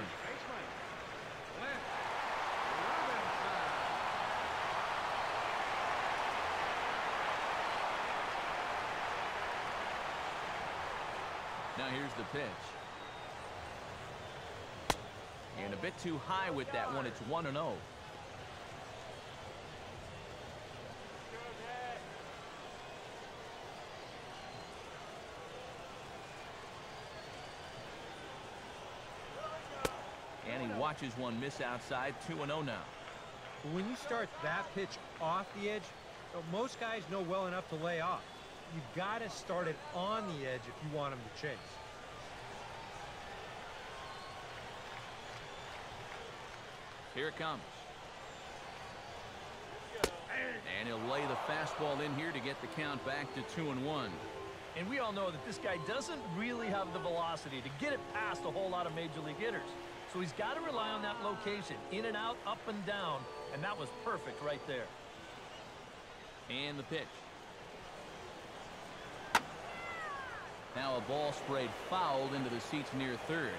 Now here's the pitch. And a bit too high with that one. It's 1-0. And he watches one miss outside. 2-0 now. When you start that pitch off the edge, most guys know well enough to lay off. You've got to start it on the edge if you want him to chase. Here it comes. And he'll lay the fastball in here to get the count back to 2-1. And we all know that this guy doesn't really have the velocity to get it past a whole lot of major league hitters. So he's got to rely on that location, in and out, up and down, and that was perfect right there. And the pitch. Now a ball sprayed fouled into the seats near third.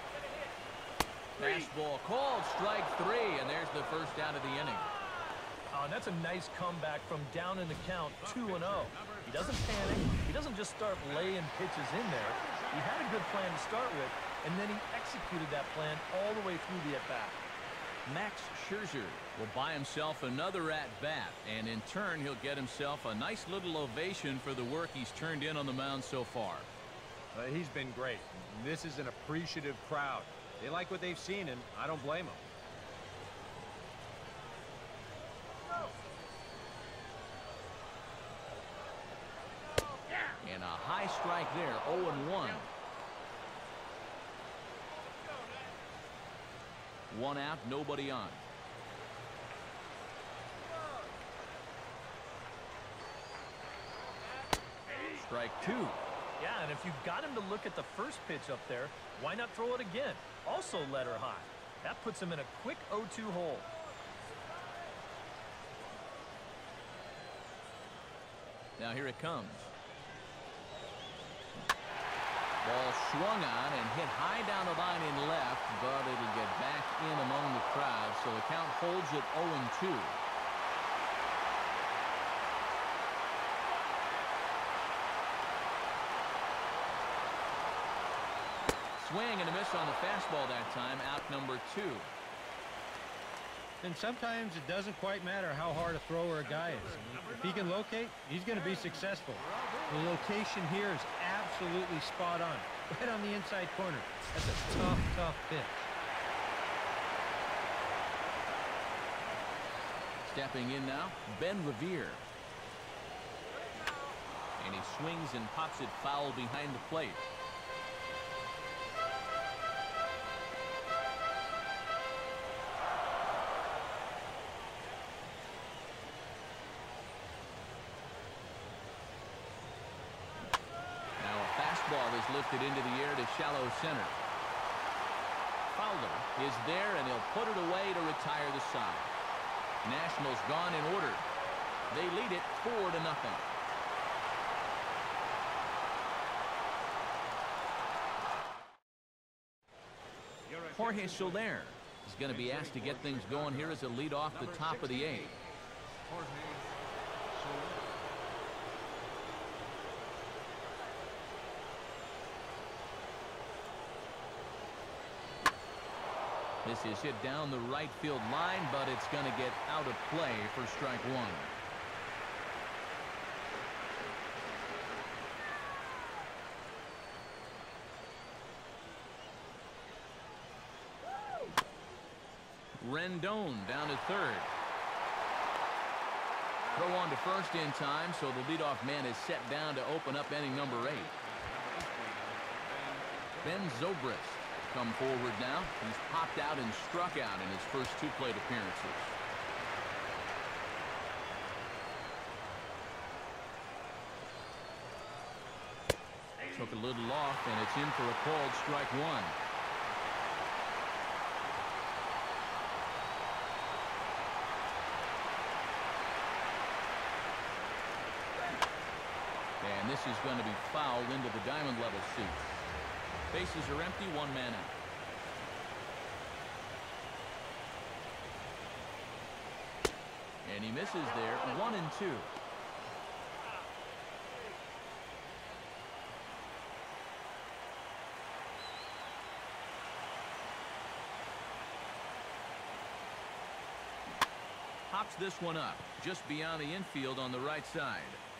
Fastball called, strike 3, and there's the first out of the inning. Oh, and that's a nice comeback from down in the count, 2-0. He doesn't panic. He doesn't just start laying pitches in there. He had a good plan to start with, and then he executed that plan all the way through the at-bat. Max Scherzer will buy himself another at-bat, and in turn, he'll get himself a nice little ovation for the work he's turned in on the mound so far. He's been great. This is an appreciative crowd. They like what they've seen, and I don't blame them. And a high strike there, 0-1. One out, nobody on. Strike two. Yeah, and if you've got him to look at the first pitch up there, why not throw it again? Also let her high. That puts him in a quick 0-2 hole. Now here it comes. Ball swung on and hit high down the line in left, but it'll get back in among the crowd, so the count holds at 0-2. Swing and a miss on the fastball that time, out number 2. And sometimes it doesn't quite matter how hard a thrower a guy is. If he can locate, he's going to be successful. The location here is absolutely spot on. Right on the inside corner. That's a tough, tough pitch. Stepping in now, Ben Revere. And he swings and pops it foul behind the plate. Is lifted into the air to shallow center. Fowler is there, and he'll put it away to retire the side. Nationals gone in order. They lead it 4-0. Jorge Soler is going to be asked to get things going here as a lead off the top of the 8th. This is hit down the right field line, but it's going to get out of play for strike 1. Rendon down to third. Throw on to first in time, so the leadoff man is set down to open up inning number 8. Ben Zobrist come forward now. He's popped out and struck out in his first 2 plate appearances. Took a little off, and it's in for a called strike 1. And this is going to be fouled into the diamond level seats. Bases are empty, 1 man out. And he misses there, 1-2. Pops this one up, just beyond the infield on the right side.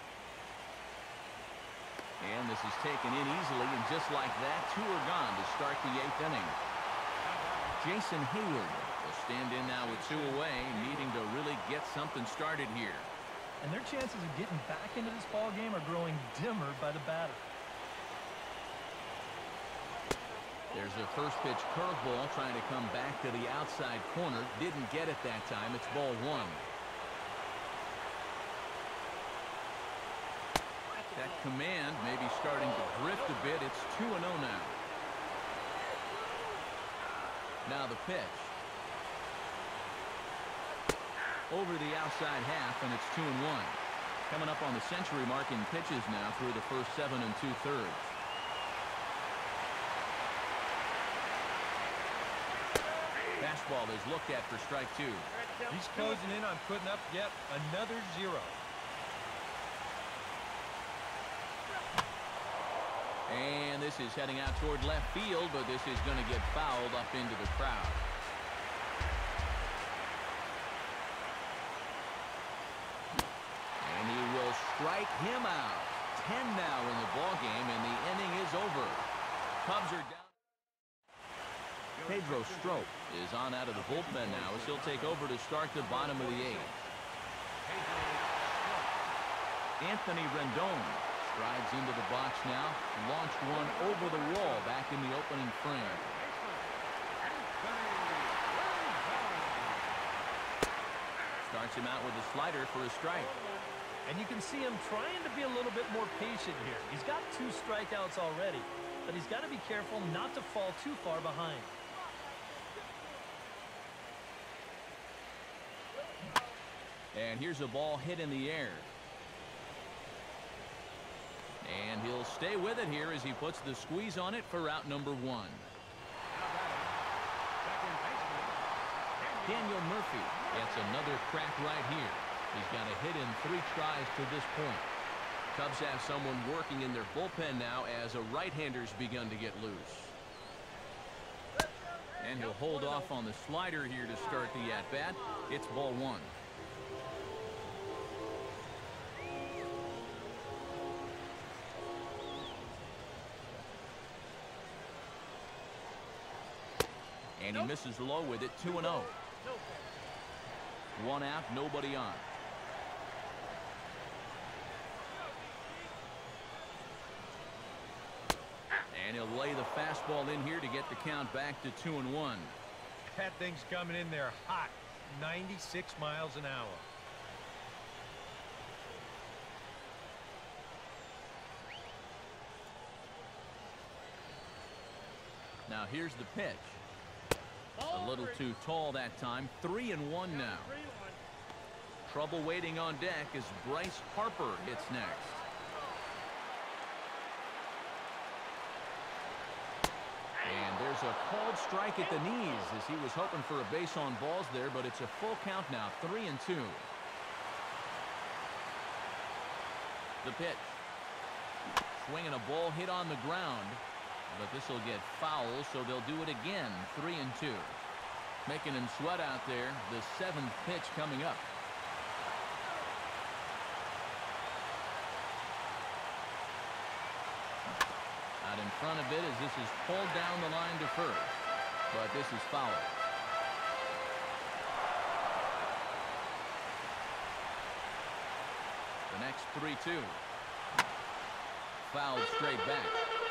And this is taken in easily, and just like that, 2 are gone to start the 8th inning. Jason Heyward will stand in now with 2 away, needing to really get something started here. And their chances of getting back into this ball game are growing dimmer by the batter. There's a first pitch curveball trying to come back to the outside corner. Didn't get it that time. It's ball 1. That command may be starting to drift a bit. It's 2-0 now. Now the pitch. Over the outside half, and it's 2-1. Coming up on the century mark in pitches now through the first 7 2/3. fastball is looked at for strike two. He's closing in on putting up yet another 0. And this is heading out toward left field, but this is going to get fouled up into the crowd. And he will strike him out. 10 now in the ballgame, and the inning is over. Cubs are down. Pedro Strop is on out of the bullpen now as he'll take over to start the bottom of the 8th. Anthony Rendon strides into the box now, launched one over the wall back in the opening frame. Starts him out with a slider for a strike. And you can see him trying to be a little bit more patient here. He's got 2 strikeouts already, but he's got to be careful not to fall too far behind. And here's a ball hit in the air. And he'll stay with it here as he puts the squeeze on it for out number 1. Daniel Murphy gets another crack right here. He's got a hit in 3 tries to this point. Cubs have someone working in their bullpen now as a right-hander's begun to get loose. And he'll hold off on the slider here to start the at-bat. It's ball 1. And he misses low with it, 2-0. 1 out, nobody on. And he'll lay the fastball in here to get the count back to 2-1. That thing's coming in there hot. 96 miles an hour. Now here's the pitch. A little too tall that time. 3-1 now. Trouble waiting on deck as Bryce Harper hits next. And there's a called strike at the knees as he was hoping for a base on balls there, but it's a full count now, 3-2. The pitch. Swinging a ball hit on the ground, but this will get foul, so they'll do it again, 3-2. Making him sweat out there, the 7th pitch coming up. Out in front of it as this is pulled down the line to first, but this is foul. The next 3-2. Fouled straight back.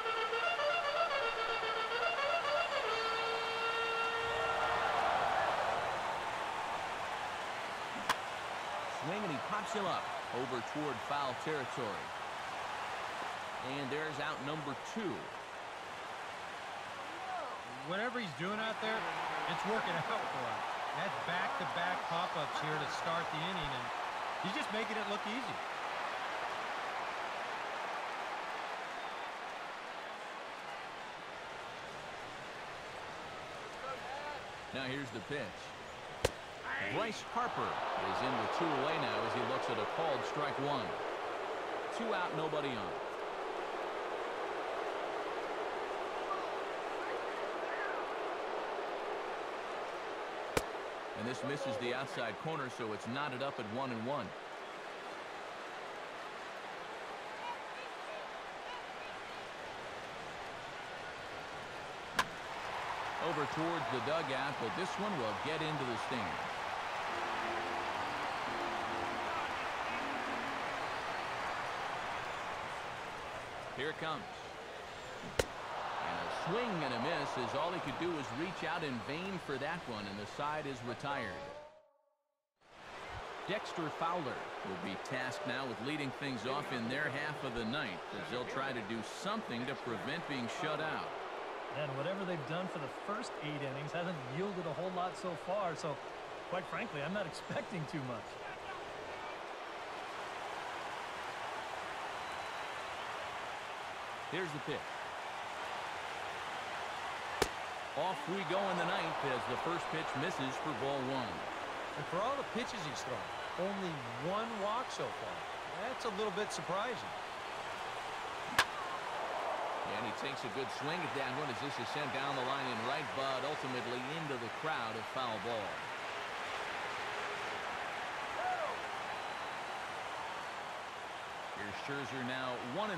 Swing and he pops him up over toward foul territory. And there's out number 2. Whatever he's doing out there, it's working out for him. That's back-to-back pop-ups here to start the inning, and he's just making it look easy. Now here's the pitch. Bryce Harper is in with 2 away now as he looks at a called strike 1. 2 out, nobody on. And this misses the outside corner, so it's knotted up at 1-1. Over towards the dugout, but this one will get into the stands. Here it comes. And a swing and a miss as all he could do was reach out in vain for that one, and the side is retired. Dexter Fowler will be tasked now with leading things off in their half of the ninth as they'll try to do something to prevent being shut out. And whatever they've done for the first 8 innings hasn't yielded a whole lot so far, so quite frankly, I'm not expecting too much. Here's the pitch. Off we go in the ninth as the first pitch misses for ball one. And for all the pitches he's thrown, only one walk so far. That's a little bit surprising. And he takes a good swing at that one as this is sent down the line in right, but ultimately into the crowd, a foul ball. Here's Scherzer now 1-1.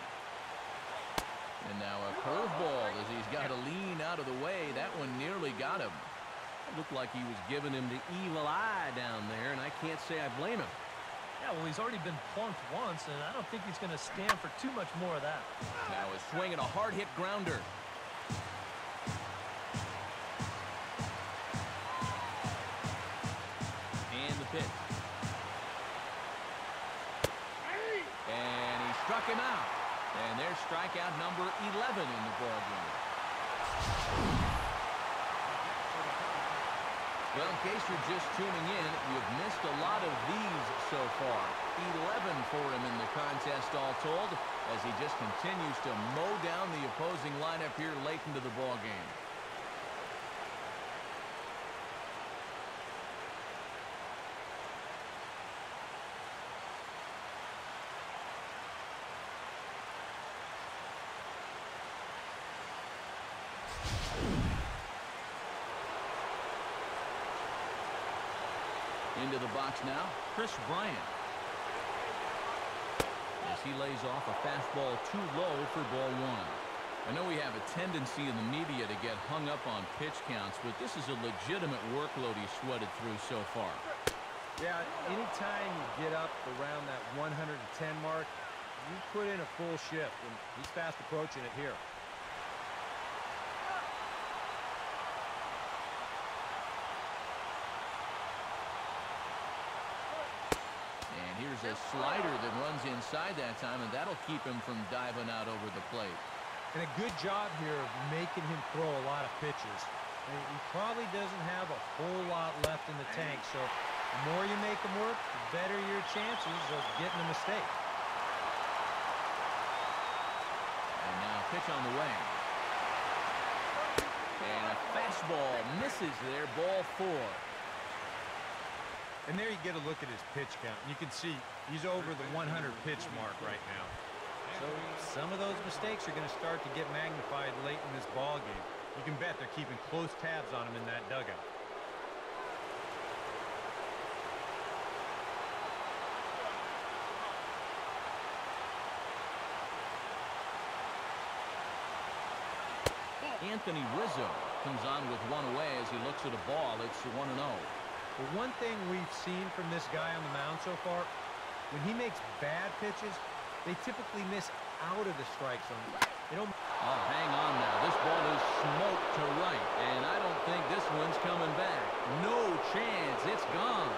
And now a curveball as he's got to lean out of the way. That one nearly got him. It looked like he was giving him the evil eye down there, and I can't say I blame him. Yeah, well, he's already been plunked once, and I don't think he's going to stand for too much more of that. Now a swing and a hard-hit grounder. And the pitch. And he struck him out. And there's strikeout number 11 in the ballgame. Well, in case you're just tuning in, you've missed a lot of these so far. 11 for him in the contest all told, as he just continues to mow down the opposing lineup here late into the ballgame. Into the box now, Chris Bryant. As he lays off a fastball too low for ball one. I know we have a tendency in the media to get hung up on pitch counts, but this is a legitimate workload he sweated through so far. Yeah, anytime you get up around that 110 mark, you put in a full shift, and he's fast approaching it here. Here's a slider that runs inside that time, and that'll keep him from diving out over the plate. And a good job here of making him throw a lot of pitches. And he probably doesn't have a whole lot left in the tank, so the more you make him work, the better your chances of getting a mistake. And now pitch on the way. And a fastball misses there, ball four. And there you get a look at his pitch count. And you can see he's over the 100 pitch mark right now. So some of those mistakes are going to start to get magnified late in this ball game. You can bet they're keeping close tabs on him in that dugout. Anthony Rizzo comes on with one away as he looks at a ball. It's 1-0. But one thing we've seen from this guy on the mound so far, when he makes bad pitches, they typically miss out of the strike zone. They don't. Oh, hang on now. This ball is smoked to right, and I don't think this one's coming back. No chance. It's gone.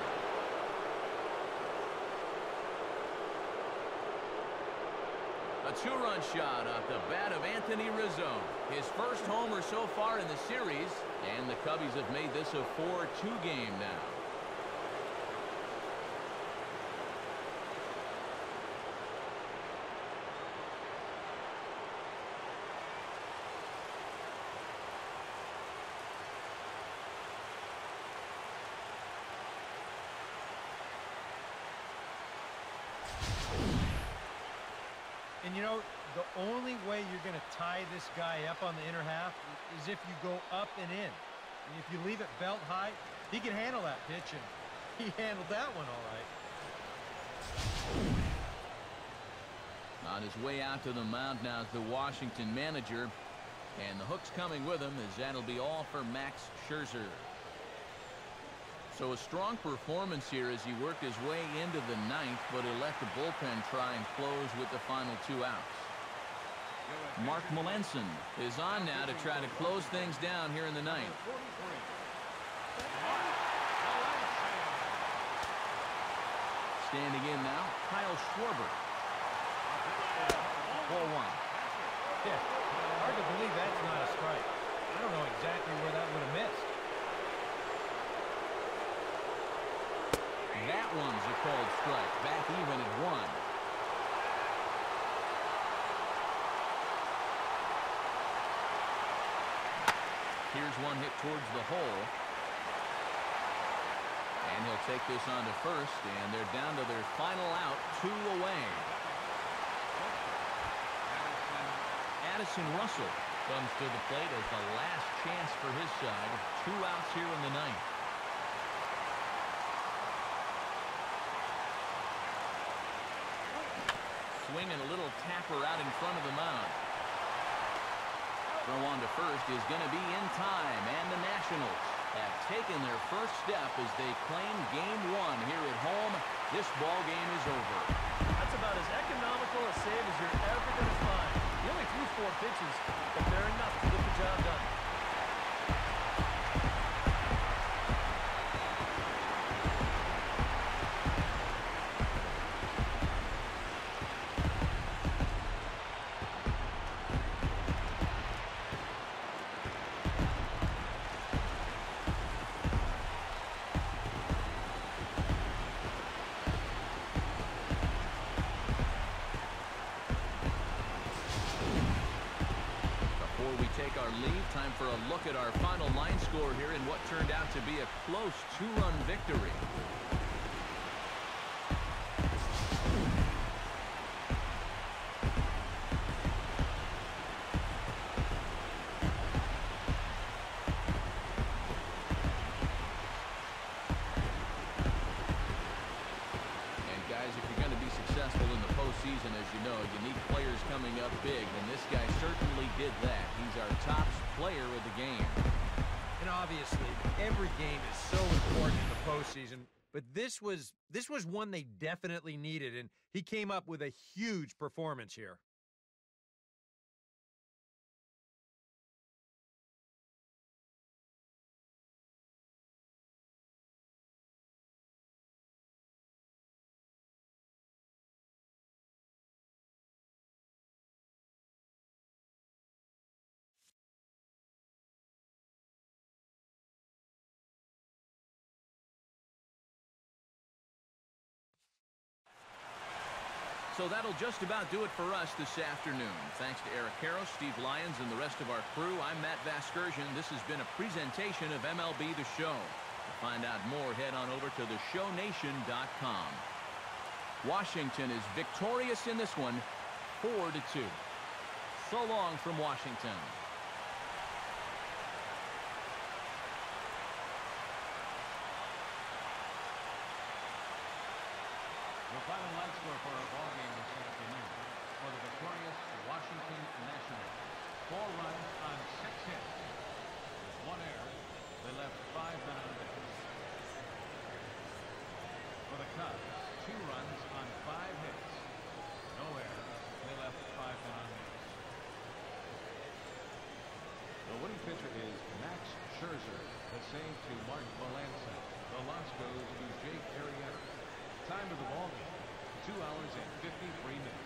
A two-run shot off the bat of Anthony Rizzo. His first homer so far in the series, and the Cubbies have made this a 4-2 game now. And, you know, the only way you're going to tie this guy up on the inner half is if you go up and in. And if you leave it belt high, he can handle that pitch, and he handled that one all right. On his way out to the mound now is the Washington manager. And the hook's coming with him as that'll be all for Max Scherzer. So a strong performance here as he worked his way into the ninth, but he'll let the bullpen try and close with the final 2 outs. Mark Melanson is on now to try to close things down here in the ninth. Standing in now, Kyle Schwarber. 4-1. Yeah, hard to believe that's not a strike. I don't know exactly where that would have missed. That one's a called strike. Back even at 1. Here's one hit towards the hole. And he'll take this on to first, and they're down to their final out, 2 away. Addison Russell comes to the plate as the last chance for his side. 2 outs here in the ninth. Swinging a little tapper out in front of the mound. Throw on to first is going to be in time, and the Nationals have taken their first step as they claim Game 1 here at home. This ball game is over. That's about as economical a save as you're ever going to find. He only threw 4 pitches, but they're enough to get the job done. Take our leave. Time for a look at our final line score here in what turned out to be a close 2-run victory. Season, as you know, you need players coming up big, and this guy certainly did that. He's our top player of the game. And obviously, every game is so important in the postseason, but this was one they definitely needed, and he came up with a huge performance here. So that'll just about do it for us this afternoon. Thanks to Eric Karros, Steve Lyons, and the rest of our crew. I'm Matt Vasgersian. This has been a presentation of MLB The Show. To find out more, head on over to theshownation.com. Washington is victorious in this one, 4-2. So long from Washington. The final line score for our ball game this afternoon. For the victorious Washington Nationals, 4 runs on 6 hits. With 1 error, they left 5 men on base. For the Cubs, 2 runs on 5 hits. No errors, they left 5 men on base. The winning pitcher is Max Scherzer. The save to Mark Melancon. The loss goes to Jake Arrieta. Time of the ball game, 2 hours and 53 minutes.